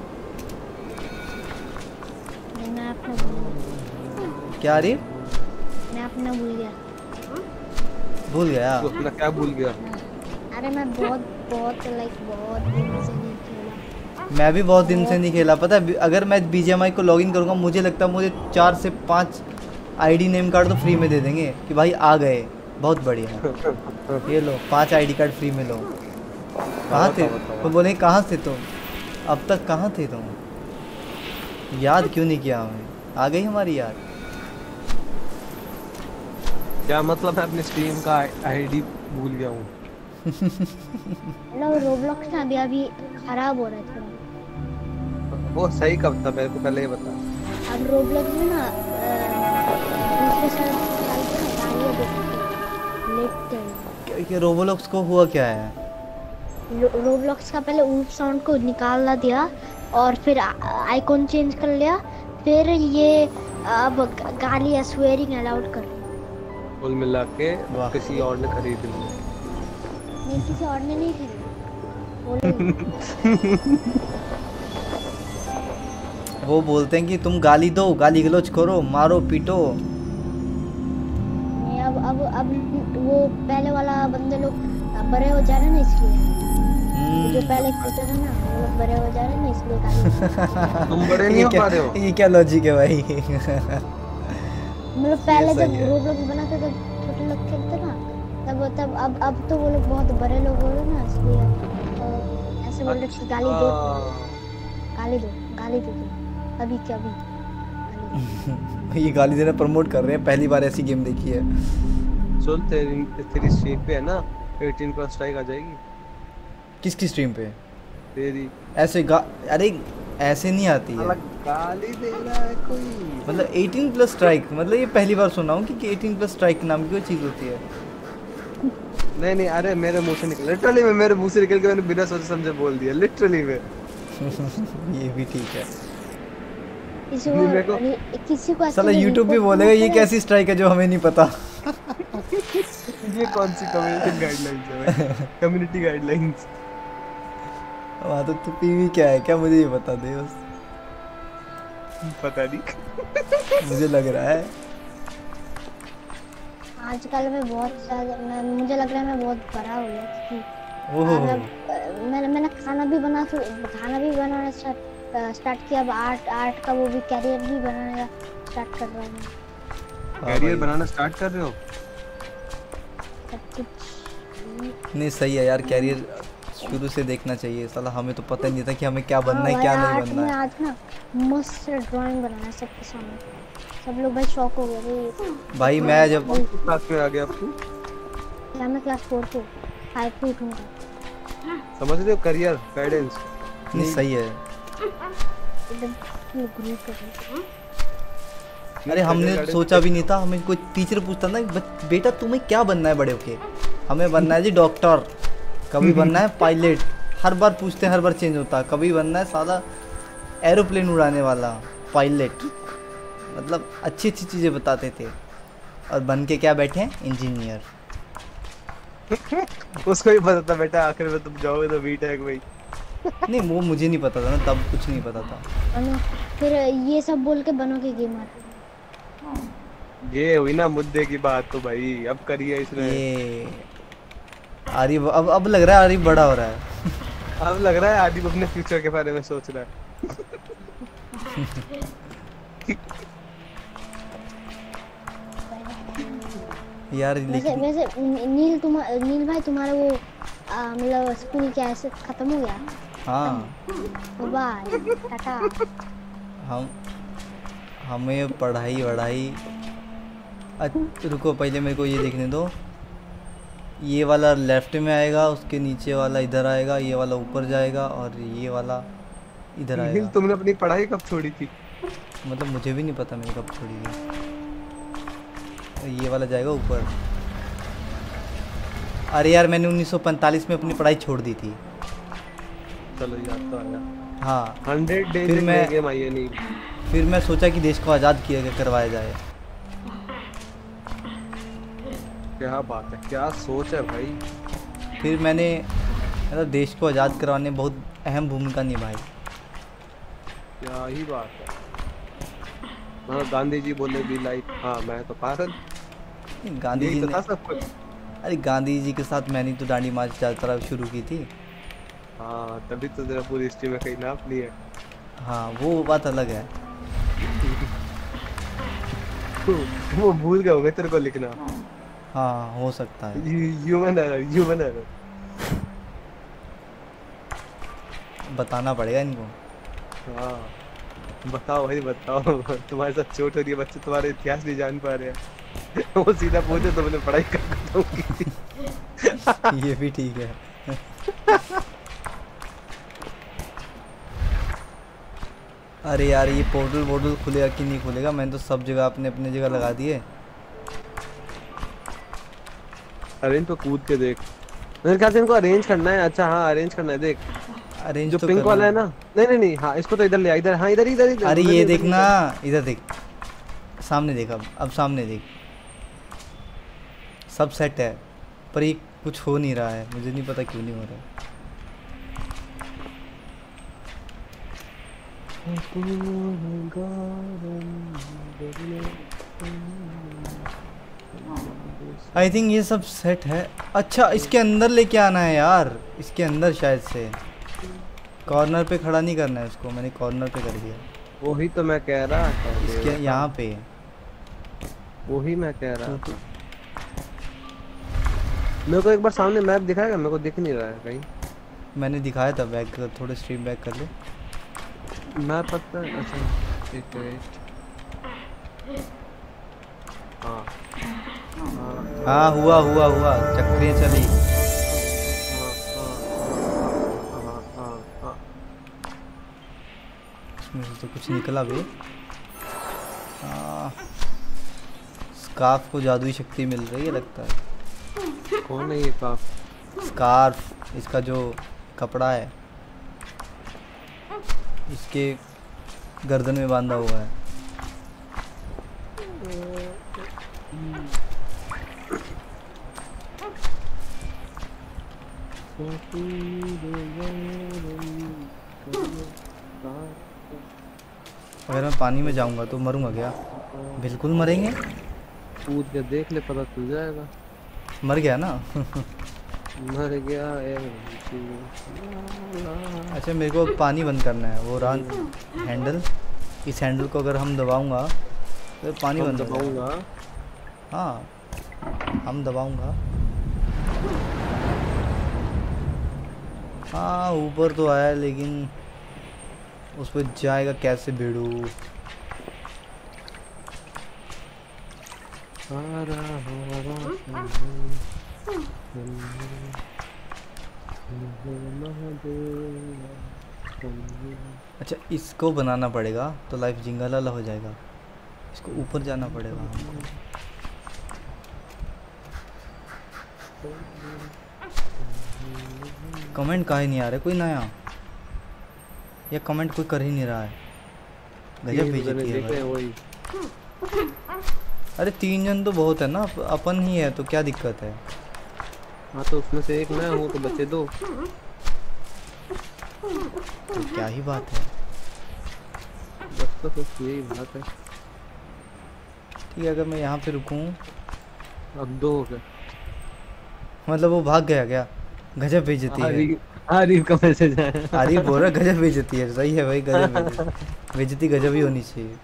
मैं अपना भूल गया।
क्या रे?
मैं अपना भूल गया।
भूल गया?
तू अपना क्या भूल गया?
अरे मैं बहुत बहुत लाइक बहुत दिन से नहीं खेला।
मैं भी बहुत दिन से नहीं खेला। पता है अगर मैं बीजीएमआई को लॉगिन करूँगा, मुझे लगता है मुझे चार से पाँच आईडी नेम कार्ड तो फ्री में दे देंगे कि भाई आ गए, बहुत बढ़िया। ये लो पांच आईडी कार्ड फ्री में लो। कहाँ थे तो बोले, कहाँ थे तुम अब तक, कहाँ थे तुम? याद क्यों नहीं किया हमें? आ गई हमारी याद।
क्या मतलब है अपने स्ट्रीम का आईडी भूल गया हूँ?
मतलब रोब्लॉक्स ना अभी अभी खराब हो रहा है थोड़ा।
वो सही कब था, मेरे को पहले ही बता।
अब रोब्लॉक्स में ना अ, दूसरे साल साल के ना गालियाँ देते लेटते हैं।
कि रोबोलॉक्स को हुआ क्या है?
रो- रोब्लॉक्स का पहले ऊप साउंड को निकालना दिया और फिर आइकॉन चेंज कर लिया, फिर ये अब ग- गाली या स्वेरिंग अलाउड कर रहे हैं।
कुल मिला के
वाह।
किसी और ने खरीद लिया।
नहीं किसी और ने नहीं खरीदा, बोले
वो बोलते हैं कि तुम गाली दो, गाली गलौज करो, मारो पीटो।
नहीं, अब अब अब वो पहले वाला बंदे लोग बड़े हो जा रहे हैं ना, इसलिए
हम्म,
जो पहले खेलते थे ना वो लोग बड़े हो जा रहे हैं ना, इसलिए गाली।
तुम बड़े नहीं
ये
हो
क्या,
पा रहे हो।
ये क्या लॉजिक है भाई?
मतलब पहले
सही
जब
है।
रोब्लॉक्स बनाते तब छोटे लोग खेलते ना, तब तब अब अब तो वो लोग बहुत बड़े लोग हो रहे हैं ना, इसलिए तो ऐसे बोल रहे कि गाली दो, गाली दो, गाली दो तुम, अभी क्या अभी गाली दो।
ये गाली देना प्रमोट कर रहे हैं, पहली बार ऐसी गेम देखी है।
सुन तेरी तेरी स्ट्रीम पे है ना अठारह प्लस स्ट्राइक आ जाएगी
किसकी स्ट्रीम पे?
तेरी।
ऐसे गा अरे ऐसे नहीं आती है।
अलग गाली दे रहा है कोई।
मतलब एटीन प्लस स्ट्राइक, मतलब ये पहली बार सुना हूँ कि एटीन प्लस स्ट्राइक नाम की कोई चीज़ होती है।
नहीं नहीं, अरे मेरे मुंह से निकल, लिटरली में मेरे मुंह से निकल के मैंने बिना सोचे समझे बोल दिया, लिटरली में।
ये भी ठीक है।
किसी
नहीं, मेरे
को
को-
किसी को
साला
actually
यूट्यूब भी
report
बोलेगा ये
करना
कैसी स्ट्राइक है जो हमें नहीं पता।
ये कौन सी कम्युनिटी गाइडलाइंस है भाई? Community guidelines.
वहाँ तो तू पीवी क्या है क्या, मुझे ये बता दे बस।
पता नहीं।
मुझे लग रहा है
आजकल मैं बहुत ज्यादा मैं मुझे लग रहा है मैं बहुत बड़ा हो गया क्योंकि
ओहो
मैं मैंने मैंने खाना भी बना तो खाना भी बनाना स्टार्ट स्टार्ट किया। अब आर्ट आर्ट का वो भी कैरियर भी बनाने का स्टार्ट कर रहा हूँ।
हाँ
कैरियर
भाई।
बनाना स्टार्ट कर रहे हो?
सब कुछ
नहीं सही है यार, कैरियर शुरू से देखना चाहिए। साला हमें तो पता नहीं था कि हमें क्या बनना है
हाँ
क्या
भाई,
नहीं
आर्ट
बनना
में
है।
आज ना मस्त ड्राइंग बनाना है सबके सामने। सब लोग भाई शॉक हो गए भाई।
भाई मैं जब
कौन सी क्लास में आ गया अब तू?
क्या मैं क्लास फोर को फाइव को उठूंगा
समझ रहे हो? करियर गाइडेंस
नहीं सही है।
एकदम ग्रो कर रही
अरे हमने सोचा भी नहीं था, हमें कोई टीचर पूछता ना "बच- बेटा तुम्हें क्या बनना है बड़े होके"। हमें बनना है जी डॉक्टर, कभी बनना है पायलट, हर बार पूछते हैं, हर बार चेंज होता है। कभी बनना है सादा एरोप्लेन उड़ाने वाला पायलट, मतलब अच्छी अच्छी चीज़ें बताते थे। और बन के क्या बैठे हैं, इंजीनियर।
उसको ही पता था बेटा आखिर में तुम जाओगे तो बीटेक भाई।
नहीं वो मुझे नहीं पता था ना, तब कुछ नहीं पता था।
बनो फिर ये सब बोल के बनोगे गेमर।
ये हुई ना मुद्दे की बात, तो भाई अब करिए इसने।
ये आरिफ अब अब लग रहा है आरिफ बड़ा हो रहा है।
अब लग रहा है आदिब अपने फ्यूचर के बारे में सोच रहा है।
यार
वैसे
लेकिन
वैसे नी- नील तुम नील भाई तुम्हारा वो आ, मतलब स्कूल क्या ऐसे खत्म हो गया?
हाँ
बाय टाटा।
हम हमें पढ़ाई वढ़ाई अच्छा रुको पहले मेरे को ये देखने दो। ये वाला लेफ्ट में आएगा, उसके नीचे वाला इधर आएगा, ये वाला ऊपर जाएगा और ये वाला इधर
नील
आएगा।
तुमने अपनी पढ़ाई कब छोड़ी थी?
मतलब मुझे भी नहीं पता मैंने कब छोड़ी थी। ये वाला जाएगा ऊपर। अरे यार मैंने उन्नीस सौ पैंतालीस में अपनी पढ़ाई छोड़ दी थी।
चलो याद तो आया।
हाँ
हंड्रेड डेज
फिर मैं-
गेम आई है नील।
फिर मैं सोचा कि देश को आज़ाद किया करवाया जाए।
क्या बात है, क्या सोच है भाई।
फिर मैंने मतलब देश को आज़ाद करवाने में बहुत अहम भूमिका निभाई।
क्या ही बात है। मतलब गांधी जी बोले भी लाइक हाँ मैं तो पागल।
गांधी जी
यही तो था
ने
सब कुछ।
अरे गांधी जी के साथ मैंने तो दांडी मार्च यात्रा शुरू की थी।
हाँ तभी तो तेरा पूरी हिस्ट्री में कहीं नाप नहीं है।
हाँ वो बात अलग है।
वो भूल गए होंगे तेरे को लिखना।
हाँ हो सकता है।
Human error, human error.
बताना पड़ेगा इनको।
हाँ बताओ भाई बताओ। तुम्हारे साथ चोट हो रही है, बच्चे तुम्हारे इतिहास नहीं जान पा रहे हैं। वो सीधा पूछे तो मैंने पढ़ाई कर खत्म की थी।
ये भी ठीक है। अरे यार ये पोर्टल वोर्टल खुलेगा कि नहीं खुलेगा, मैंने तो सब जगह अपने अपने जगह लगा दिए।
अरेंज तो कूद के देख। मेरे ख्याल से इनको अरेंज करना है। अच्छा हाँ अरेंज करना है। देख
अरेंज
जो
तो
पिंक
करना
वाला है ना, नहीं नहीं नहीं हाँ इसको तो इधर ले आ, इधर हाँ इधर इधर इधर।
अरे
उधर
ये
इधर,
देखना
इधर।
इधर देख, सामने देख, अब अब सामने देख, सब सेट है पर ये कुछ हो नहीं रहा है, मुझे नहीं पता क्यों नहीं हो रहा है। आई थिंक ये सब सेट है। अच्छा इसके अंदर लेके आना है यार, इसके अंदर शायद से कॉर्नर पे खड़ा नहीं करना है उसको, मैंने कॉर्नर पे कर दिया।
वही तो मैं कह रहा था।
इसके यहाँ पे
वही मैं कह रहा था। मेरे को एक बार सामने मैप दिखाएगा? मेरे को दिख नहीं रहा है कहीं।
मैंने दिखाया था, बैक कर, थोड़े स्ट्रीम बैक कर ले।
मैप पता है? अच्छा एक मिनट। हाँ
हाँ हुआ हुआ हुआ चक्रियाँ चली।
हाँ हाँ हाँ हाँ हाँ।
इसमें से तो कुछ निकला भी। हाँ, स्कार्फ को जादुई शक्ति मिल रही है लगता है।
कौन है ये काफ?
स्कार्फ, इसका जो कपड़ा है इसके गर्दन में बांधा हुआ है। अगर मैं पानी में जाऊंगा तो मरूंगा क्या? बिल्कुल मरेंगे।
कूद के देख ले, पता चल जाएगा।
मर गया ना।
मर गया है।
अच्छा, मेरे को पानी बंद करना है। वो रान हैंडल, इस हैंडल को अगर हम दबाऊंगा तो पानी बंद हो जाएगा।
दबाऊंगा?
हाँ, हम दबाऊंगा। हाँ, ऊपर तो आया लेकिन उस पर जाएगा कैसे बेड़ू? अच्छा, इसको बनाना पड़ेगा तो लाइफ जिंगलाला हो जाएगा। इसको ऊपर जाना पड़ेगा हमको। कमेंट काहे नहीं आ रहे कोई नया? या कमेंट कोई कर ही नहीं रहा है। गजब बेइज्जती है भाई।
वही।
अरे तीन जन तो बहुत है ना, अपन ही है तो क्या दिक्कत है?
हाँ तो उसमें से एक मैं हूँ तो बचे दो।
तो क्या ही बात है।
बस तो बस यही बात है।
ठीक है, अगर मैं यहाँ पे रुकूं।
अब दो हो गए।
मतलब वो भाग गया क्या? गजब बेइज्जती है।
आरिफ आरिफ का मैसेज आया।
आरिफ बोल रहा गजब बेइज्जती है। सही है भाई, गजब बेइज्जती। बेइज्जती गजब ही होनी चाहिए।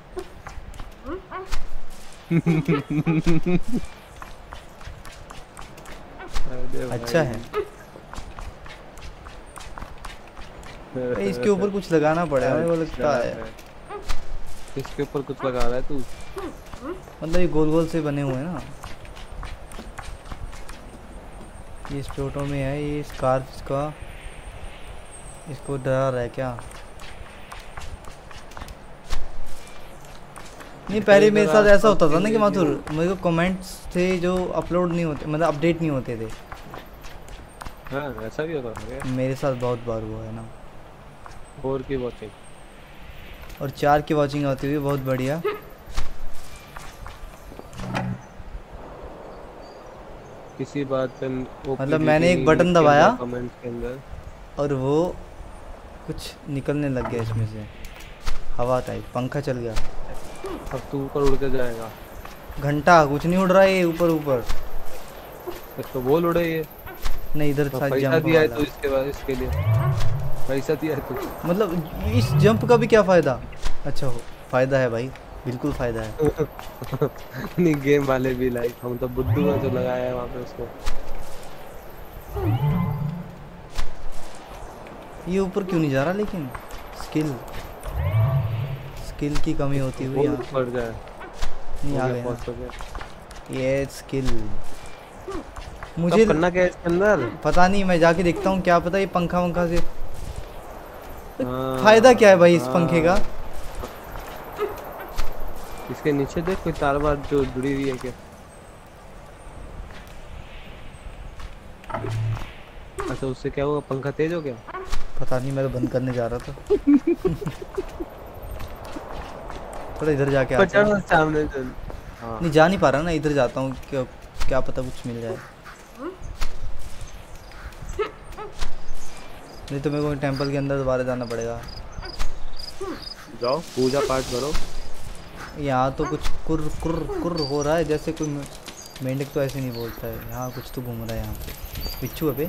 अच्छा है। ए, इसके ऊपर कुछ लगाना पड़ेगा मेरे को लगता है।
इसके ऊपर कुछ लगा रहा है तू?
मतलब ये गोल गोल से बने हुए हैं ना। ये इस फोटो में है, ये स्कार्फ का इसको डरा रहा है क्या? नहीं, पहले मेरे साथ ऐसा होता था ना कि माथुर मेरे को कमेंट्स थे जो अपलोड नहीं होते, मतलब अपडेट नहीं होते थे।
हाँ, ऐसा भी होता है।
मेरे साथ बहुत बार हुआ है ना।
और की वॉचिंग
और चार की वॉचिंग आती हुई बहुत बढ़िया।
किसी बात पे
मतलब मैंने एक बटन दबाया
कमेंट के अंदर
और वो कुछ निकलने लग गया इसमें से, हवा टाइप, पंखा चल गया।
अब तू ऊपर उड़ के जाएगा।
घंटा कुछ नहीं उड़ रहा है ऊपर ऊपर।
तो बोल उड़े ये।
नहीं, इधर
तो
साइड
पैसा
जंप
दिया है
वाला।
तो इसके बाद इसके लिए पैसा दिया है तो
मतलब इस जंप का भी क्या फायदा? अच्छा हो फायदा है भाई, बिल्कुल फायदा है।
नहीं, गेम वाले भी लाइक हम तो बुद्धू है जो लगाया है वहाँ पे उसको।
ये ऊपर क्यों नहीं जा रहा? लेकिन स्किल स्किल की कमी होती हुई यहाँ
पड़ जाए।
नहीं आ गया
पहुंच गया।
ये स्किल
मुझे करना क्या है इसके अंदर
पता नहीं। मैं जाके देखता हूँ, क्या पता ये पंखा वंखा से फायदा क्या है भाई इस पंखे का?
इसके नीचे देख कोई तार वार जो जुड़ी हुई है क्या? अच्छा, उससे क्या हुआ? पंखा तेज हो गया?
पता नहीं, मैं तो बंद करने जा रहा था। थोड़ा इधर जाके आता हूं।
सामने चल। हाँ।
नहीं जा नहीं पा रहा ना, इधर जाता हूँ, क्या क्या पता कुछ मिल जाए। नहीं तो मेरे को टेंपल के अंदर दोबारा जाना पड़ेगा।
जाओ पूजा पाठ करो।
यहाँ तो कुछ कुर कुर कुर हो रहा है, जैसे कोई मेंढक तो ऐसे नहीं बोलता है। यहाँ कुछ तो घूम रहा है यहाँ पे। बिच्छू अबे।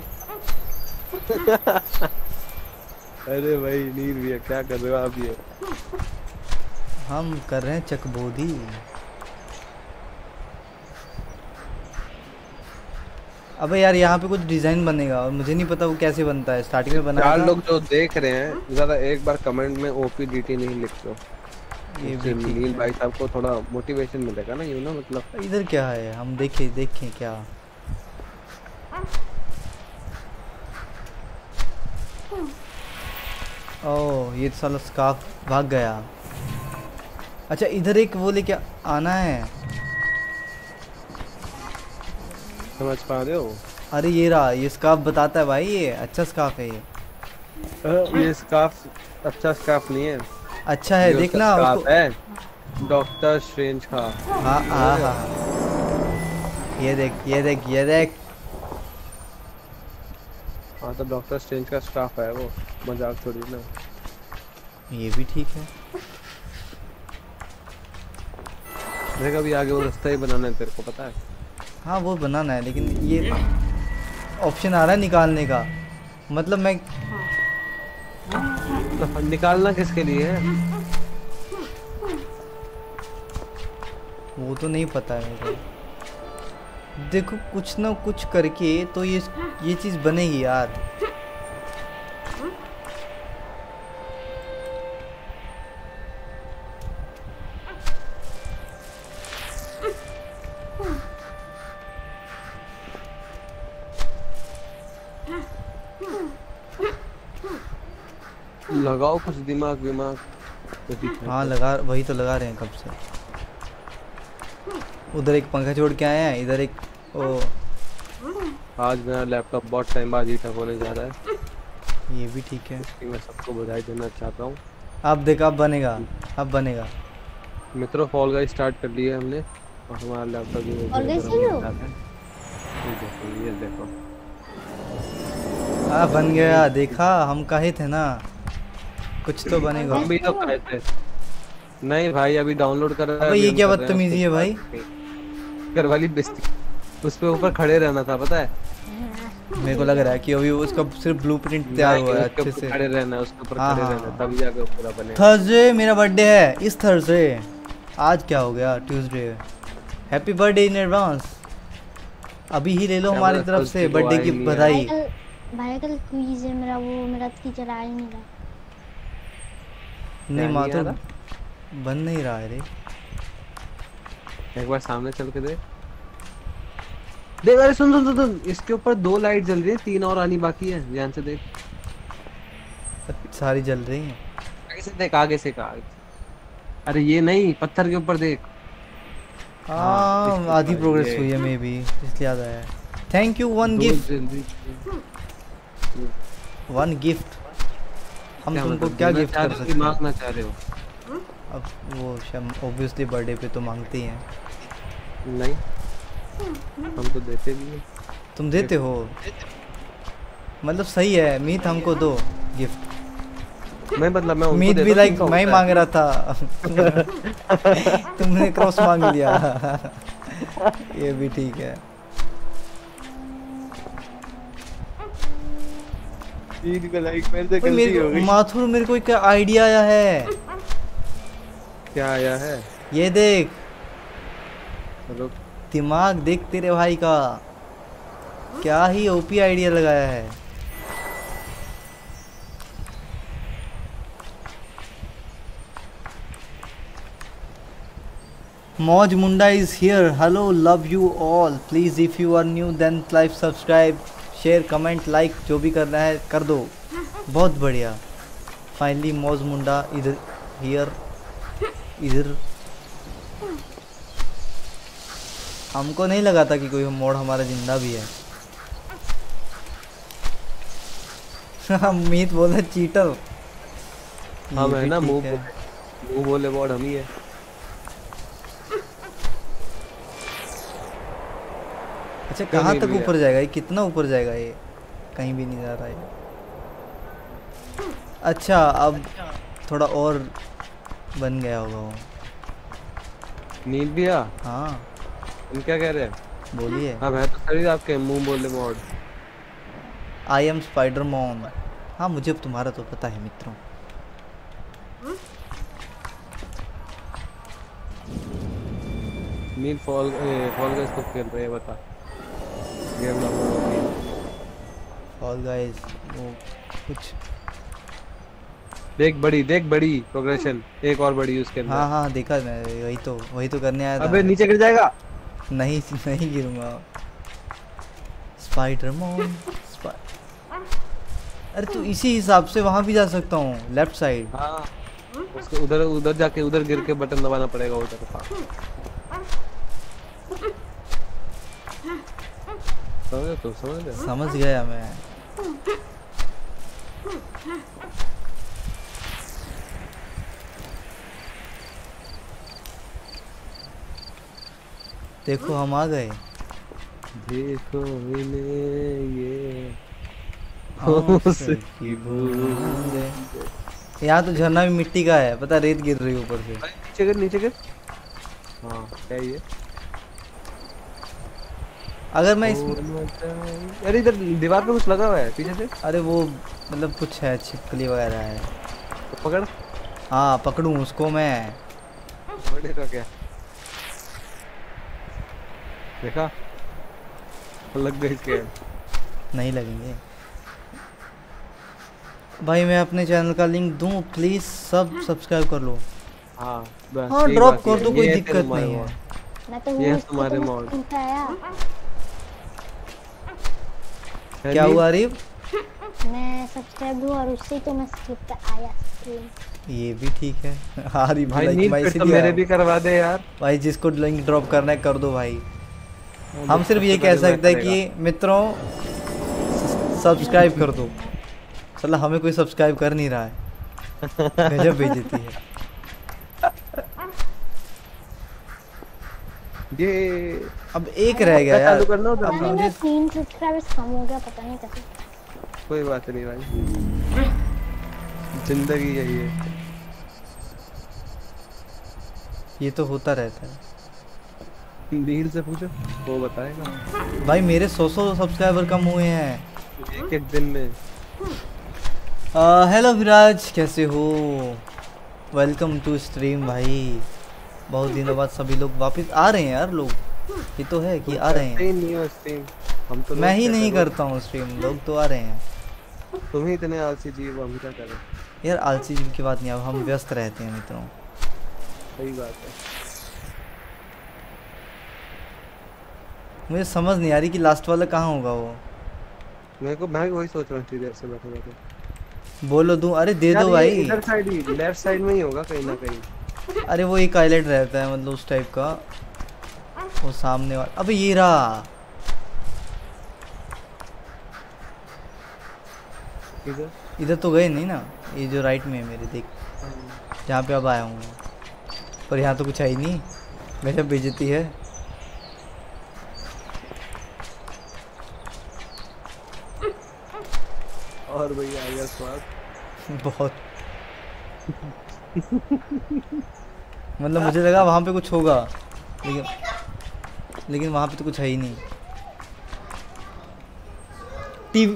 अरे भाई नीर भैया क्या कर रहे हो आप? ये
हम कर रहे हैं चकबोधी। अबे यार यहाँ पे कुछ डिजाइन बनेगा और मुझे नहीं पता वो कैसे बनता है। स्टार्टिंग में बनाया
चार
था।
लोग जो देख रहे हैं ज़रा एक बार कमेंट में ओपीडीटी नहीं लिख दो।
ये
इससे
भी ठीक
नील
है।
भाई साहब को थोड़ा मोटिवेशन मिलेगा ना, यू ना मतलब।
इधर क्या है? हम देखें देखें क्या। ओह ये तो साला स्कार्फ भाग गया। अच्छा इधर एक वो लेके आना है।
समझ पा रहे हो?
अरे ये रहा, ये स्कार्फ बताता है भाई, ये अच्छा स्कार्फ है ये।
ये स्कार्फ अच्छा स्कार्फ नहीं है।
अच्छा है देखना
स्कार्फ है डॉक्टर स्ट्रेंज का।
हाँ हाँ हाँ ये देख ये देख ये देख।
हाँ तो डॉक्टर स्ट्रेंज का स्कार्फ है वो, मजाक थोड़ी ना।
ये भी ठीक है।
देख अभी आगे वो रास्ता ही बनाना है तेरे को पता है।
हाँ वो बनाना है, लेकिन ये ऑप्शन आ रहा है निकालने का, मतलब मैं
तो निकालना किसके लिए है?
वो तो नहीं पता है मेरे को। देखो कुछ ना कुछ करके तो ये ये चीज़ बनेगी यार।
लगाओ कुछ दिमाग दिमाग।
हाँ लगा, वही तो लगा रहे हैं कब से। उधर एक पंखा छोड़ के आए हैं, इधर एक ओ
आज मेरा लैपटॉप बहुत टाइम बाद हीट अप होने जा रहा है।
ये भी ठीक है।
मैं सबको बधाई देना चाहता हूँ।
अब देखो अब बनेगा, अब बनेगा।
मित्रों फॉल गाइस स्टार्ट कर लिया हमने और हमारा लैपटॉप भी
Fall Guys खेल रहे हो?
ये देखो ये देखो
हाँ बन गया, देखा हम कहे थे ना कुछ तो बनेगा।
हम भी तो कहे थे। नहीं भाई अभी डाउनलोड कर रहा है।
अबे ये
अभी
क्या
हम कर रहे हैं
बदतमीजी है भाई।
घर वाली बेइज्जती। उस पे ऊपर खड़े रहना था पता है।
मेरे को लग रहा है कि अभी उसका सिर्फ ब्लूप्रिंट तैयार हुआ है अच्छे से।
खड़े रहना है उसके ऊपर
हाँ,
खड़े
हाँ,
रहना
हाँ।
तभी जाके पूरा बनेगा।
थर्सडे मेरा बर्थडे है, इस थर्सडे। आज क्या हो गया, Tuesday. Happy birthday in advance. अभी ही ले लो
क्या
हमारी
बोला,
तरफ से
Thursday को
बर्थडे
आए
की
नहीं है।
बधाई।
भाई कल भाई कल क्विज है मेरा, वो मेरा टीचर आ ही नहीं रहा।
नहीं
नहीं आ
माथुर
रहा?
बन नहीं रहा है रे।
एक बार सामने चल के देख देख। अरे सुन सुन सुन सुन, इसके ऊपर दो लाइट जल रही है, तीन और आनी बाकी है। ध्यान से देख।
सारी जल रही हैं।
आगे से देख, आगे से का आगे। अरे ये नहीं, पत्थर के ऊपर देख।
हाँ
इसके
आधी
ऊपर
प्रोग्रेस
ये।
हुई है मे बी, इसलिए याद आया। थैंक यू वन
दो
गिफ्ट,
जल रही।
One gift. हम
क्या
तुमको
मतलब,
क्या
देना
गिफ्ट
चाह
कर
रहे हो कि
सकते हैं?
मांगना चाह रहे हो?
अब वो ऑब्वियसली बर्थडे पे तो मांगते ही हैं।
नहीं हम तो देते भी हैं।
तुम देते हो, मतलब सही है। मीत हमको दो गिफ्ट।
मैं मतलब मैं उनको
मीत
देता
भी
हूँ,
लाइक
उनका
मैं ही
होता है।
मांग रहा था। तुमने क्रॉस मांग लिया। ये भी ठीक है।
ईद का लाइक मेरे से
ओए,
गलती
मेरे
हो
को
गई।
माथुर मेरे को एक आइडिया आया है।
क्या आया है?
ये देख,
चलो
दिमाग देख तेरे भाई का, क्या ही ओपी आइडिया लगाया है। मौज मुंडा is here. Hello, love you all. Please if you are new then like, subscribe, share, comment, like, जो भी करना है कर दो। बहुत बढ़िया। फाइनली मौज मुंडा इधर हियर इधर। हमको नहीं लगा था कि कोई मोड़ हमारा जिंदा भी है। मीत बोला चीटर।
हम
ये
है
भी
ना,
ठीक
मुंह
है।
मुंह बोले बॉड हम ही है।
अच्छा
क्यों
कहाँ
नहीं
तक
लिया?
ऊपर जाएगा ये, कितना ऊपर जाएगा ये? कहीं भी नहीं जा रहा है। अच्छा अब थोड़ा और बन गया होगा वो।
नींद भी आ।
हाँ
तुम क्या कह रहे हैं?
बोलिए।
हाँ मैं तो खरीद आपके मुंह बोले mod.
I am Spider man. हाँ मुझे अब तुम्हारा तो पता है मित्रों।
नींद फॉल फॉल गाइस को खेल रहे हैं बता। गेम डाउनलोड
ऑल गाइस वो कुछ।
देख बड़ी देख बड़ी प्रोग्रेशन, एक और बड़ी उसके अंदर।
हाँ हाँ देखा मैं, वही तो वही तो करने आया था।
अबे नीचे गिर जाएगा।
नहीं नहीं गिरूंगा। स्पाइडर मॉन अरे तो इसी हिसाब से वहाँ भी जा सकता हूँ, लेफ्ट साइड।
हाँ उसको उधर उधर जाके उधर गिर के बटन दबाना पड़ेगा उधर। हाँ समझ गया तो समझ गया।
समझ गया मैं। देखो हम आ गए।
देखो इन्हें ये
आँख की बूंदें। यहाँ तो झरना भी मिट्टी का है, पता रेत गिर रही है ऊपर से।
नीचे गिर नीचे गिर। हाँ क्या ये?
अगर मैं इस
अरे इधर दीवार पे कुछ लगा हुआ है पीछे से।
अरे वो मतलब कुछ है, छिपकली वगैरह है।
तो पकड़।
हाँ पकड़ूं उसको मैं?
पकड़ेगा क्या? देखा लग गई इसके।
नहीं लगेंगे भाई। मैं अपने चैनल का लिंक दूं प्लीज, सब सब्सक्राइब कर लो।
हाँ बस
हाँ
यही
ड्रॉप
बात
कर
है।
दो, कोई
ये
दिक्कत
तुम्हारे
नहीं है।
mod।
मैं तो
ये
हूँ
तुम्हारे
इसको
mod।
तो मैं आया।
है
क्या
नहीं?
हुआ आरिफ?
मैं सब्सक्राइब हुआ और उससे ही तो मैं स्किप पे आया स्क्रीन।
ये भी ठीक है। आरिफ
भाई
लाइक
नीड
मैं
फिर तो
इसीलिए
मेरे
आया
भी
हूँ।
करवा दे यार।
भाई जिसको लिंक ड्रॉप करना है कर दो भाई। हम
बस
सिर्फ ये
सबसे
कह
पहले मैं
सकते हैं
करेगा।
कि मित्रों सब्सक्राइब कर दो। चला हमें कोई सब्सक्राइब कर नहीं रहा है। गजब बेइज्जती है।
ये
अब एक रह गया
क्या
यार।
चालू करना उधर
अब
अरे
का?
मुझे
मेरा तीन सब्सक्राइबर्स कम हो गया, पता नहीं कैसे।
कोई बात नहीं भाई, जिंदगी यही है।
ये तो होता रहता है
नील से पूछो वो बताएगा।
भाई। मेरे सौ सौ सब्सक्राइबर कम हुए हैं
एक एक दिन में।
हेलो विराज, कैसे हो? वेलकम टू स्ट्रीम भाई। बहुत दिनों बाद सभी लोग वापस आ रहे हैं यार। लोग ये तो है कि आ रहे हैं।
स्ट्रीम नहीं हो स्ट्रीम। हम तो
मैं
रोज
ही
क्या
नहीं
करो?
करता हूँ स्ट्रीम, लोग तो आ रहे हैं।
तुम ही इतने आलसी जीव, हम क्या करें?
यार आलसी की बात नहीं, अब हम व्यस्त रहते हैं मित्रों।
सही बात है।
मुझे समझ नहीं आ रही कि लास्ट वाला कहाँ होगा वो।
मेरे को मैं भी वही सोच रहा हूँ देर से बैठे बैठे।
बोलो दूं? अरे दे
यार
दो
ये
भाई।
इधर साइड ही, लेफ्ट साइड में ही होगा कहीं ना कहीं।
अरे वो एक आइलैंड रहता है मतलब उस टाइप का, वो सामने वाला। अबे ये रहा।
इधर
इधर तो गए नहीं ना, ये जो राइट में है मेरे, देख जहाँ पे अब आया हूँ मैं। पर यहाँ तो कुछ है ही नहीं। गजब बेइज्जती है।
और भैया आ गया स्वाद।
बहुत मतलब मुझे लगा वहाँ पे कुछ होगा, लेकिन लेकिन वहाँ पे तो कुछ है ही नहीं। टीवी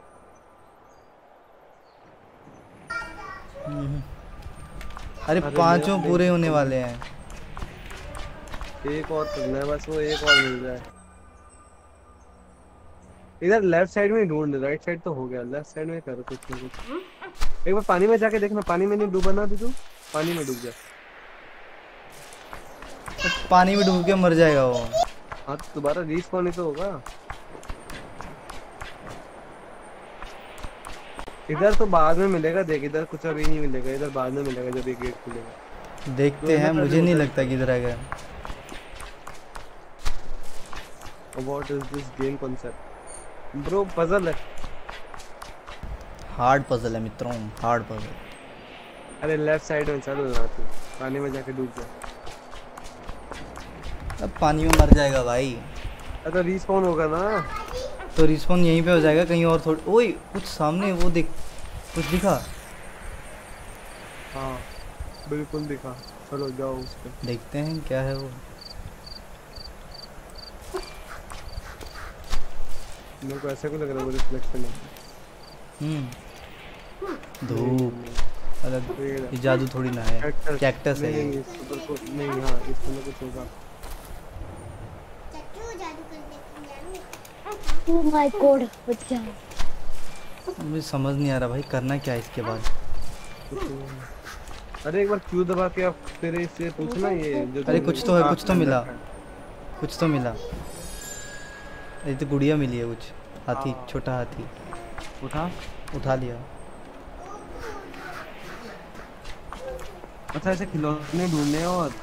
अरे
अरे
पांचों
मेरा
पूरे
नहीं
होने
तो
वाले हैं।
एक और करना है बस, वो एक और मिल जाए। इधर लेफ्ट साइड में ढूंढ, राइट साइड तो हो गया, लेफ्ट साइड में कर कुछ ना कुछ। एक बार पानी में जाके देखना, पानी में नहीं डूबा ना भी तू, पानी में डूब जा।
तो पानी में डूब के मर जाएगा वो।
हाँ तो दोबारा रीस्पॉन ही तो होगा। इधर तो बाद में मिलेगा, देख इधर कुछ अभी नहीं मिलेगा, इधर बाद में मिलेगा जब ये गेट खुलेगा।
देखते हैं, मुझे नहीं लगता कि इधर आएगा।
What is this game concept bro? Puzzle है।
हार्ड पजल है मित्रों, हार्ड पजल।
अरे लेफ्ट साइड में चल रहा तू, पानी में जाके डूब जा।
अब पानी में मर जाएगा भाई।
अरे तो रीस्पॉन होगा ना।
तो रिस्पॉन यहीं पे हो जाएगा, कहीं और थोड़ी। ओए कुछ सामने वो देख, कुछ दिखा।
हाँ बिल्कुल दिखा, चलो जाओ उस पे।
देखते हैं क्या है वो।
मेरे को ऐसा क्यों लग रहा है वो रिफ्लेक्शन है।
हम्म धूप अलग, ये जादू थोड़ी ना है।
कैक्टस
कैक्टस है
नहीं,
ये।
इस पर को नहीं। हाँ इसमें तो कुछ होगा।
ओह माय गॉड, बच गया।
मुझे समझ नहीं आ रहा भाई करना क्या है इसके बाद।
कुछ नहीं। अरे एक बार क्यू दबा के आप फिर इससे पूछना ये जो।
अरे कुछ तो है, कुछ तो मिला, कुछ तो मिला। ये तो गुड़िया मिली है कुछ, हाथी, छोटा हाथी।
उठा
उठा लिया।
अच्छा ऐसे खिलौने ढूंढने हैं और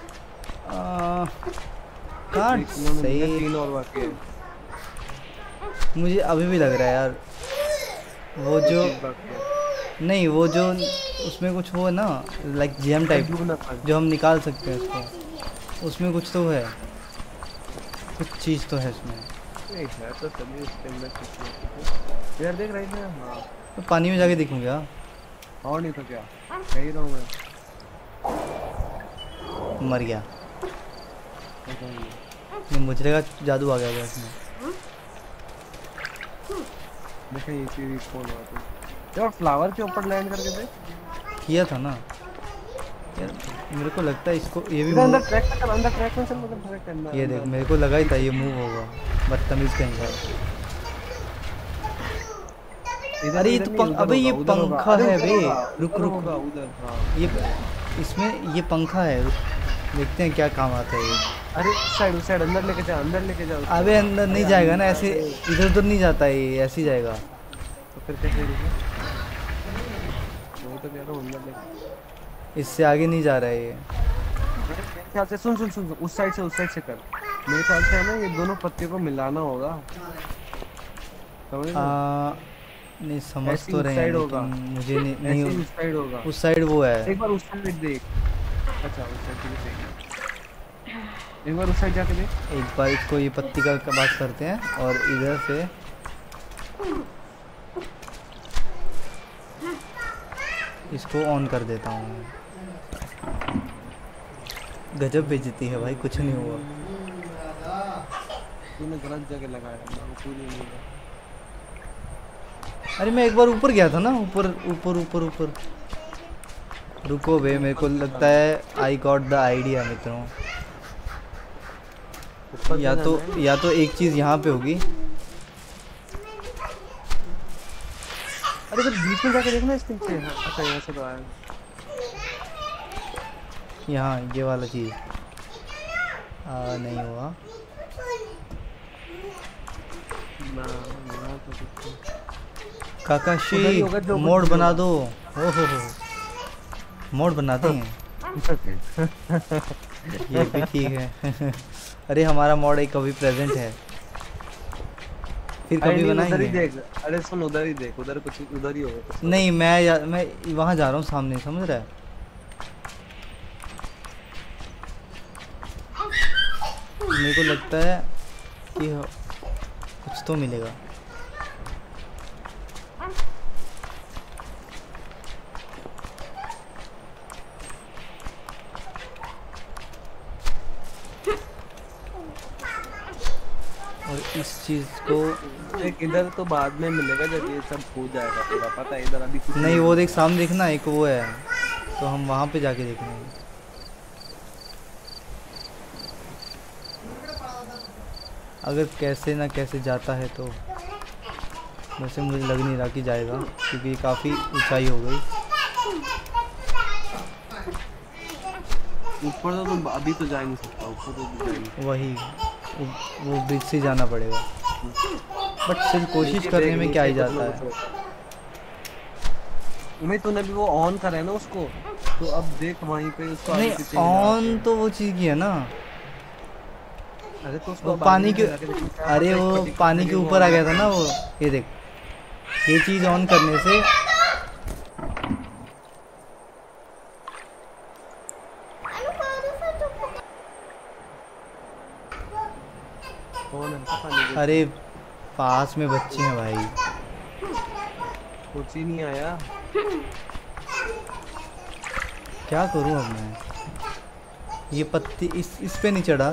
कार्ड सही।
तीन और बाकी है।
मुझे अभी भी लग रहा है यार वो जो नहीं वो जो उसमें कुछ वो है ना लाइक जेम टाइप जो हम निकाल सकते हैं उसको, उसमें कुछ तो है, कुछ चीज़ तो है उसमें।
नहीं है तो सभी इसके अंदर कुछ यार देख रहे हैं। हाँ
तो पानी में जाके देखूंगा
और नहीं तो क्या सही रहूँ मैं।
मर गया। नहीं मुझे लगा जादू आ गया था इसमें।
देखें ये चीज कौन हुआ था यार फ्लावर के ऊपर लैंड करके दे
किया था ना यार। मेरे को लगता है इसको ये भी
अंदर ट्रैक कर अंदर ट्रैक में चल मतलब ट्रैक करना।
ये देख मेरे को लगा ही था ये मूव होगा, बदतमीज कहीं का। अरे ये तो पंख, अबे ये पंखा है बे। रुक रुक
उधर। हाँ
ये इसमें ये पंखा है, देखते हैं क्या काम आता है ये।
अरे उस साइड उस साइड अंदर लेके जा अंदर लेके जा।
अबे अंदर नहीं जाएगा ना, ऐसे इधर उधर नहीं जाता है ये, ऐसे ही जाएगा।
तो फिर कैसे वो तो कह रहा हूं अंदर लेके।
इससे आगे नहीं जा रहा है ये।
मेरे ख्याल से सुन सुन सुन उस साइड से उस साइड से कर। मेरे ख्याल से है ना ये दोनों पत्तियों को मिलाना होगा। समझ
आ, नहीं समझ तो रहे हैं लेकिन मुझे नहीं नहीं
उस साइड होगा।
उस साइड वो है।
एक बार उस साइड देख। अच्छा उस साइड भी देख एक बार उस साइड जाके देख।
एक बार इसको ये पत्ती का बात करते हैं और इधर से इसको ऑन कर देता हूँ। गजब बेइज्जती है भाई, कुछ नहीं हुआ।
तूने गलत जगह लगाया ना पूरी नहीं।
अरे मैं एक बार ऊपर गया था ना, ऊपर ऊपर ऊपर ऊपर। रुको बे मेरे को लगता है आई गॉट द आइडिया मित्रों। या तो या तो एक चीज यहाँ पे होगी।
अरे फिर बीच में जाके देखना इसके नीचे। अच्छा यहाँ से तो आया
यहाँ ये वाला चीज आ, नहीं हुआ
ना ना तो
काकाशी मोड बना दो। ओ हो हो मोड बनाते हैं ये भी ठीक है। अरे हमारा मॉड एक कभी प्रेजेंट है, फिर कभी बनाएंगे।
देख अरे सुन उधर ही देख, उधर कुछ उधर ही होगा।
नहीं मैं या, मैं वहां जा रहा हूँ सामने, समझ रहा है। मेरे को लगता है कि कुछ तो मिलेगा। और इस चीज को
एक इधर तो बाद में मिलेगा जब ये सब हो जाएगा पूरा, पता है इधर अभी कुछ
नहीं। वो देख सामने देखना एक वो है, तो हम वहां पे जाके देखेंगे। अगर कैसे ना कैसे जाता है तो वैसे मुझे लग नहीं रहा कि जाएगा, क्योंकि काफ़ी ऊंचाई हो गई।
ऊपर तो तुम अभी तो जा नहीं सकता, ऊपर तो जाएंगे
वही वो ब्रिज से जाना पड़ेगा, बट सिर्फ कोशिश करने में क्या ही जाता है।
उम्मीद तूने भी वो ऑन करा है ना उसको, तो अब देख वहीं पे उसको
नहीं ऑन तो वो चीज़ की है ना।
अरे तो उसको
पानी के अरे वो पानी के ऊपर आ गया था ना वो। ये देख ये चीज़ ऑन करने से अरे पास में बच्चे हैं भाई।
कुछ ही नहीं आया,
क्या करूं अब मैं। ये पत्ती इस इस पे नहीं चढ़ा।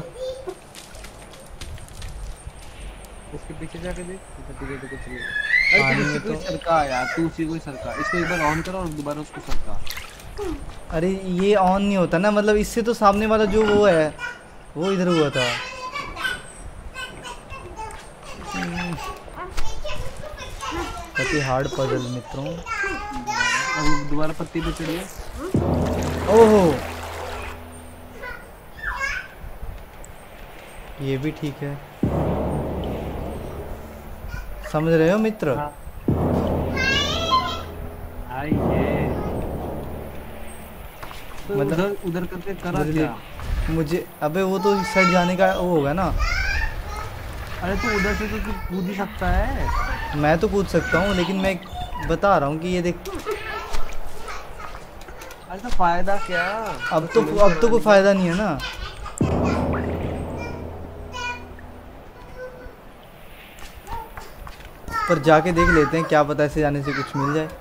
उसके पीछे जाके देख, पीछे तो कुछ नहीं। अरे तू कोई सरका यार, तू उसी कोई सरका। इसको एक बार ऑन करो और दोबारा उसको सरका।
अरे ये ऑन नहीं होता ना, मतलब इससे तो सामने वाला जो वो है वो इधर हुआ था। काफी हार्ड पजल मित्रों।
अब दोबारा पत्ती पे चढ़िए।
ओहो ये भी ठीक है, समझ रहे हो मित्र।
तो
मतलब-
उधर उधर करके करा
मुझे
क्या?
मुझे अबे वो तो इस साइड जाने का वो होगा ना।
अरे तो उधर से तो तू कूद ही सकता है।
मैं तो कूद सकता हूँ लेकिन मैं बता रहा हूँ कि ये देख
अरे तो फायदा क्या?
अब तो अब तो कोई फायदा नहीं है ना। पर जाके देख लेते हैं, क्या पता ऐसे जाने से कुछ मिल जाए।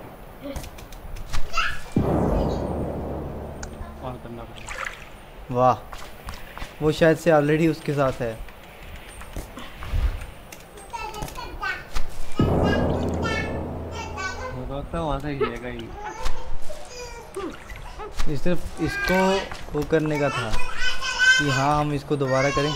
और करना पड़ेगा।
वाह, वो शायद से ऑलरेडी उसके साथ है।
लगता है वहाँ से हिलेगा ही।
इस सिर्फ इसको वो करने का था कि हाँ हम इसको दोबारा करें।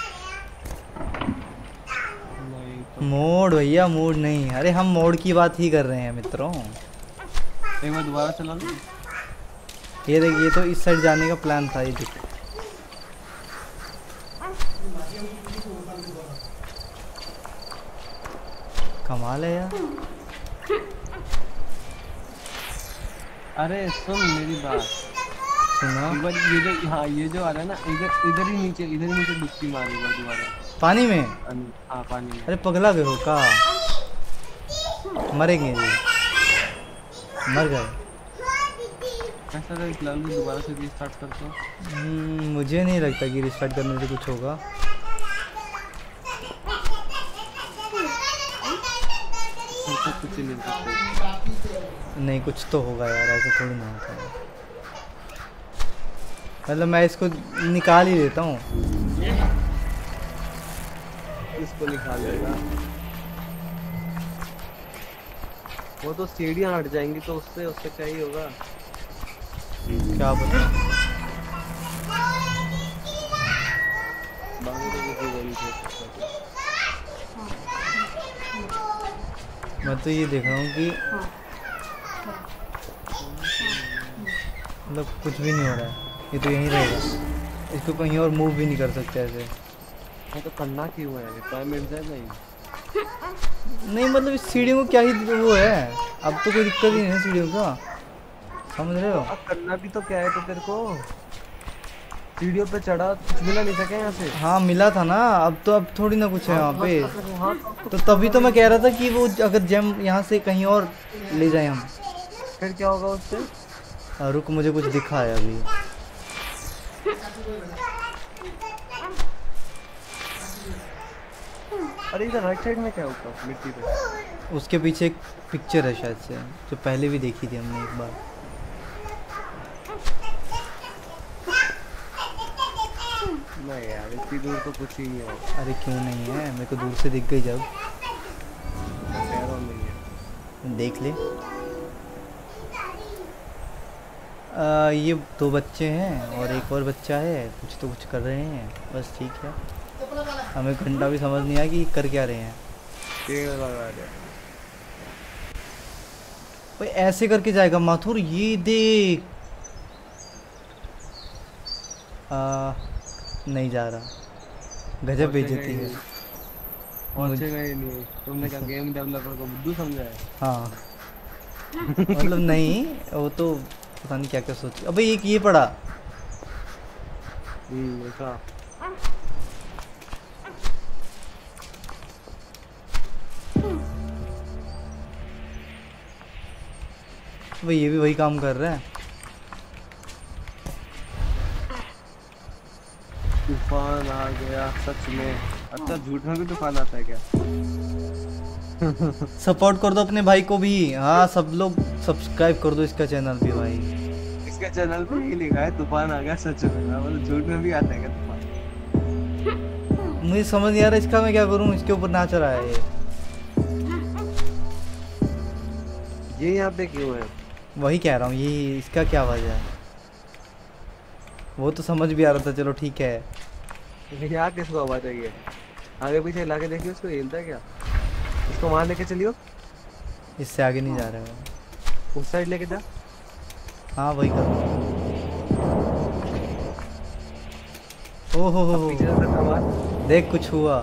नहीं तो
मोड भैया, मोड नहीं। अरे हम मोड की बात ही कर रहे हैं मित्रों।
एक बार दोबारा चला लो।
ये देख, ये तो इस साइड जाने का प्लान था। ये देख, कमाल है यार।
अरे सुन मेरी बात,
सुना
एक बार ये जो हाँ ये जो आ रहा है ना, इधर इधर ही नीचे इधर ही नीचे डुबकी मारी एक बार दोबारा
पानी में।
अन- हाँ पानी में।
अरे पगला गए हो का? मरेंगे जी, मर गए।
ऐसा कर फिलहाल मैं दोबारा से रीस्टार्ट करता हूँ।
हम्म, मुझे नहीं लगता कि रिस्टार्ट करने से कुछ होगा।
फिर तो कुछ ही नहीं कर सकते।
नहीं, कुछ तो होगा यार, ऐसा थोड़ी ना होता है। मतलब मैं इसको निकाल ही देता हूँ।
इसको निकाल देगा वो तो सीढ़ियाँ हट जाएंगी तो उससे उससे क्या ही होगा।
क्या पता।
बाकी तो किसी को नहीं सोच सकता।
मैं तो ये देख रहा हूँ कि मतलब कुछ भी नहीं हो रहा है। ये तो यहीं रहेगा, इसको कहीं और मूव भी नहीं कर सकते ऐसे।
मैं तो करना क्यों है, टाइम मिल जाए नहीं।
नहीं मतलब इस सीढ़ियों को क्या ही वो है, अब तो कोई दिक्कत ही नहीं है सीढ़ियों का, समझ रहे हो।
अब करना भी तो क्या है तो तेरे को, सीढ़ियों पे चढ़ा कुछ मिला नहीं सके यहाँ से।
हाँ मिला था ना, अब तो अब थोड़ी ना कुछ है यहाँ पे।
हाँ
तो तभी तो मैं कह रहा था कि वो अगर जेम यहाँ से कहीं और ले जाए हम।
फिर क्या होगा उससे?
हाँ, रुक, मुझे कुछ दिखा है अभी।
अरे इधर राइट साइड में क्या होगा मिट्टी पे?
उसके पीछे एक पिक्चर है शायद से, जो पहले भी देखी थी हमने एक बार।
नहीं यार इतनी दूर तो कुछ ही नहीं होगा।
अरे क्यों नहीं है, मेरे को दूर से दिख गई जब।
पैरों में ही है।
देख ले। आ, ये दो बच्चे हैं और एक और बच्चा है, कुछ तो कुछ कर रहे हैं, बस ठीक है। हमें घंटा भी समझ नहीं आया कि कर क्या रहे हैं।
पेड़ लगा दे।
भाई ऐसे करके जाएगा माथुर, ये देख। आ, नहीं जा रहा, गजब बेइज्जती है।
पहुंचेगा ही नहीं। तुमने क्या गेम डेवलपर को बुद्धू समझा है?
हाँ मतलब नहीं, वो तो पता नहीं क्या क्या सोच। अबे एक ये पड़ा।
हम्म देखा।
भाई ये भी वही काम कर रहा है।
तूफान आ गया सच में। अच्छा झूठ में भी तूफान आता है क्या?
सपोर्ट कर दो अपने भाई को भी। हाँ सब लोग सब्सक्राइब कर दो इसका चैनल भी भाई।
इसका चैनल पे ही लिखा है तूफान आ गया सच में। हाँ, मतलब झूठ में भी आता है क्या तूफान?
मुझे समझ नहीं आ रहा इसका मैं क्या करूँ, इसके ऊपर नाच रहा है ये।
ये यहाँ पे क्यों है?
वही कह रहा हूँ, ये इसका क्या वजह है। वो तो समझ भी आ रहा था, चलो ठीक है।
यहाँ किसको आवाज आई है? आगे पीछे ला के देखिए उसको हिलता है क्या? इसको वहाँ लेके चलियो।
इससे आगे नहीं जा रहा है।
उस साइड लेके जा।
हाँ वही कर। ओ हो हो
पीछे से धक्का मार।
देख कुछ हुआ।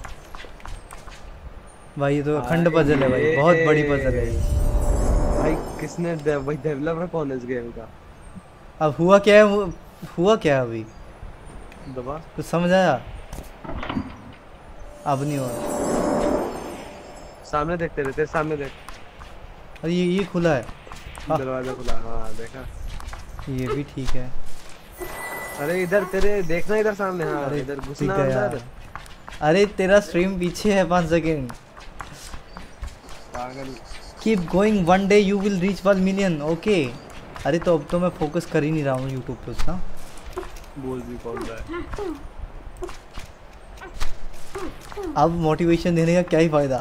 भाई ये तो अखंड पजल है भाई, बहुत बड़ी पजल है ये।
भाई किसने दे, वही डेवलपर कौन है इस गेम का?
अब हुआ क्या है वो, हुआ क्या है अभी
दबा
कुछ समझ आया? अब नहीं हुआ।
सामने देखते रहते सामने देख।
अरे ये ये खुला है। हाँ।
दरवाजा खुला हाँ देखा।
ये भी ठीक है।
अरे इधर तेरे देखना इधर सामने हाँ
अरे
इधर
दिख
घुसना
गया।
अंदर।
अरे तेरा स्ट्रीम पीछे है पाँच सेकेंड।
पागल।
Keep going one day you will reach one million okay. अरे तो अब तो मैं फोकस कर ही नहीं रहा हूँ यूट्यूब पे उसका।
बोल भी कौन रहा है?
अब मोटिवेशन देने का क्या ही फायदा।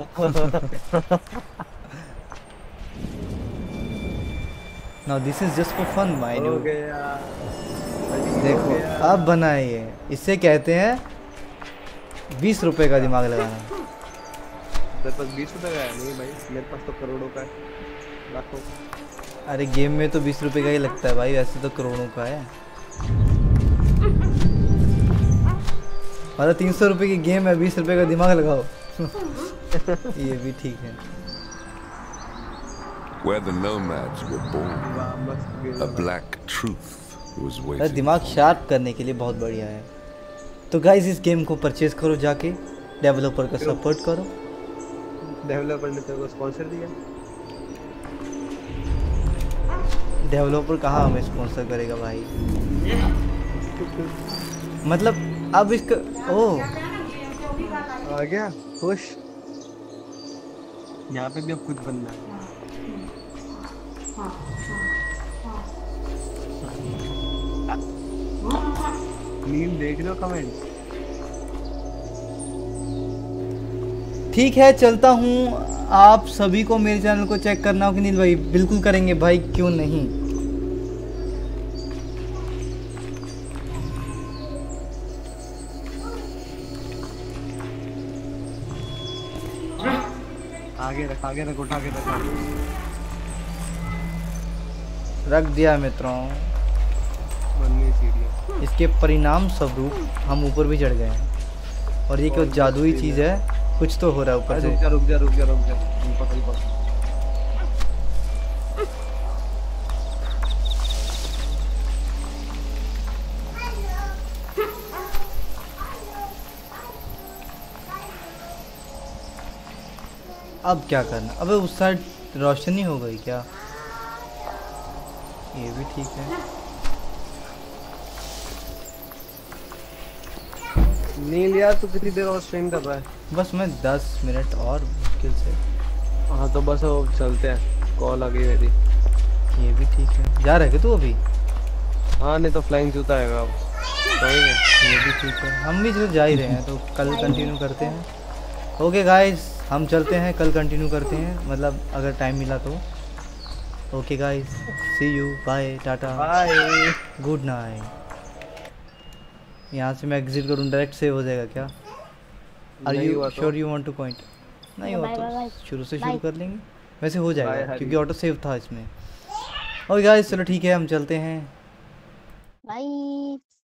Now this is just for fun my
हो
न्यू।
गया।
देखो अब बना है ये, इसे कहते हैं बीस रुपए का दिमाग लगाना।
तेरे पास बीस रुपए का है? नहीं भाई मेरे पास तो करोड़ों का है, लाखों।
अरे गेम में तो बीस रुपए का ही लगता है भाई, वैसे तो करोड़ों का है। मतलब तीन सौ रुपये की गेम है, बीस रुपए का दिमाग लगाओ। ये भी ठीक है।
Where the nomads were born,
वाह, मस्त गेम
a
है।
black truth was
अरे
waiting.
दिमाग शार्प करने के लिए बहुत बढ़िया है। तो गाइज इस गेम को परचेज करो जाके, डेवलपर का सपोर्ट करो।
डेवलपर ने तेरे को स्पॉन्सर दिया?
डेवलपर कहाँ हमें स्पॉन्सर करेगा भाई। मतलब अब इसका ओह
आ गया खुश। यहाँ पे भी अब कुछ बनना है। नील देख रहे हो कमेंट?
ठीक है चलता हूँ। आप सभी को मेरे चैनल को चेक करना हो कि नील भाई? बिल्कुल करेंगे भाई, क्यों नहीं।
आगे रख आगे रख उठा के रख।
रख दिया मित्रों।
बननी सीढ़ियाँ।
इसके परिणाम स्वरूप हम ऊपर भी चढ़ गए हैं। और ये क्या जादुई चीज़ है, कुछ तो हो रहा है ऊपर से।
रुक जा रुक जा रुक जा रुक जा पकड़ पकड़।
अब क्या करना? अबे उस साइड रोशनी हो गई क्या? ये भी ठीक है।
नील यार तू कितनी देर और स्ट्रीम कर रहा है?
बस मैं दस मिनट और मुश्किल से।
हाँ तो बस अब चलते हैं, कॉल आ गई मेरी।
ये भी ठीक है। जा रहा है क्या तू अभी?
हाँ नहीं तो फ्लाइंग जूता आएगा अब। सही है।
ये भी ठीक है। हम भी जो जा ही रहे हैं तो कल कंटिन्यू करते हैं। ओके गाइस हम चलते हैं, कल कंटिन्यू करते हैं, मतलब अगर टाइम मिला तो। Okay guys see you, bye, tata,
bye,
good night. यहाँ से मैं एग्जिट करूँ डायरेक्ट सेव हो जाएगा क्या? आर
नहीं
यू
हुआ तो?
Sure you want to point? नहीं हुआ
Bye, bye,
तो
bye.
शुरू से शुरू
Bye.
कर लेंगे, वैसे हो
Bye,
जाएगा
हरी।
क्योंकि ऑटो सेव था इसमें। ओके गाइस चलो ठीक है हम चलते हैं।
बाय।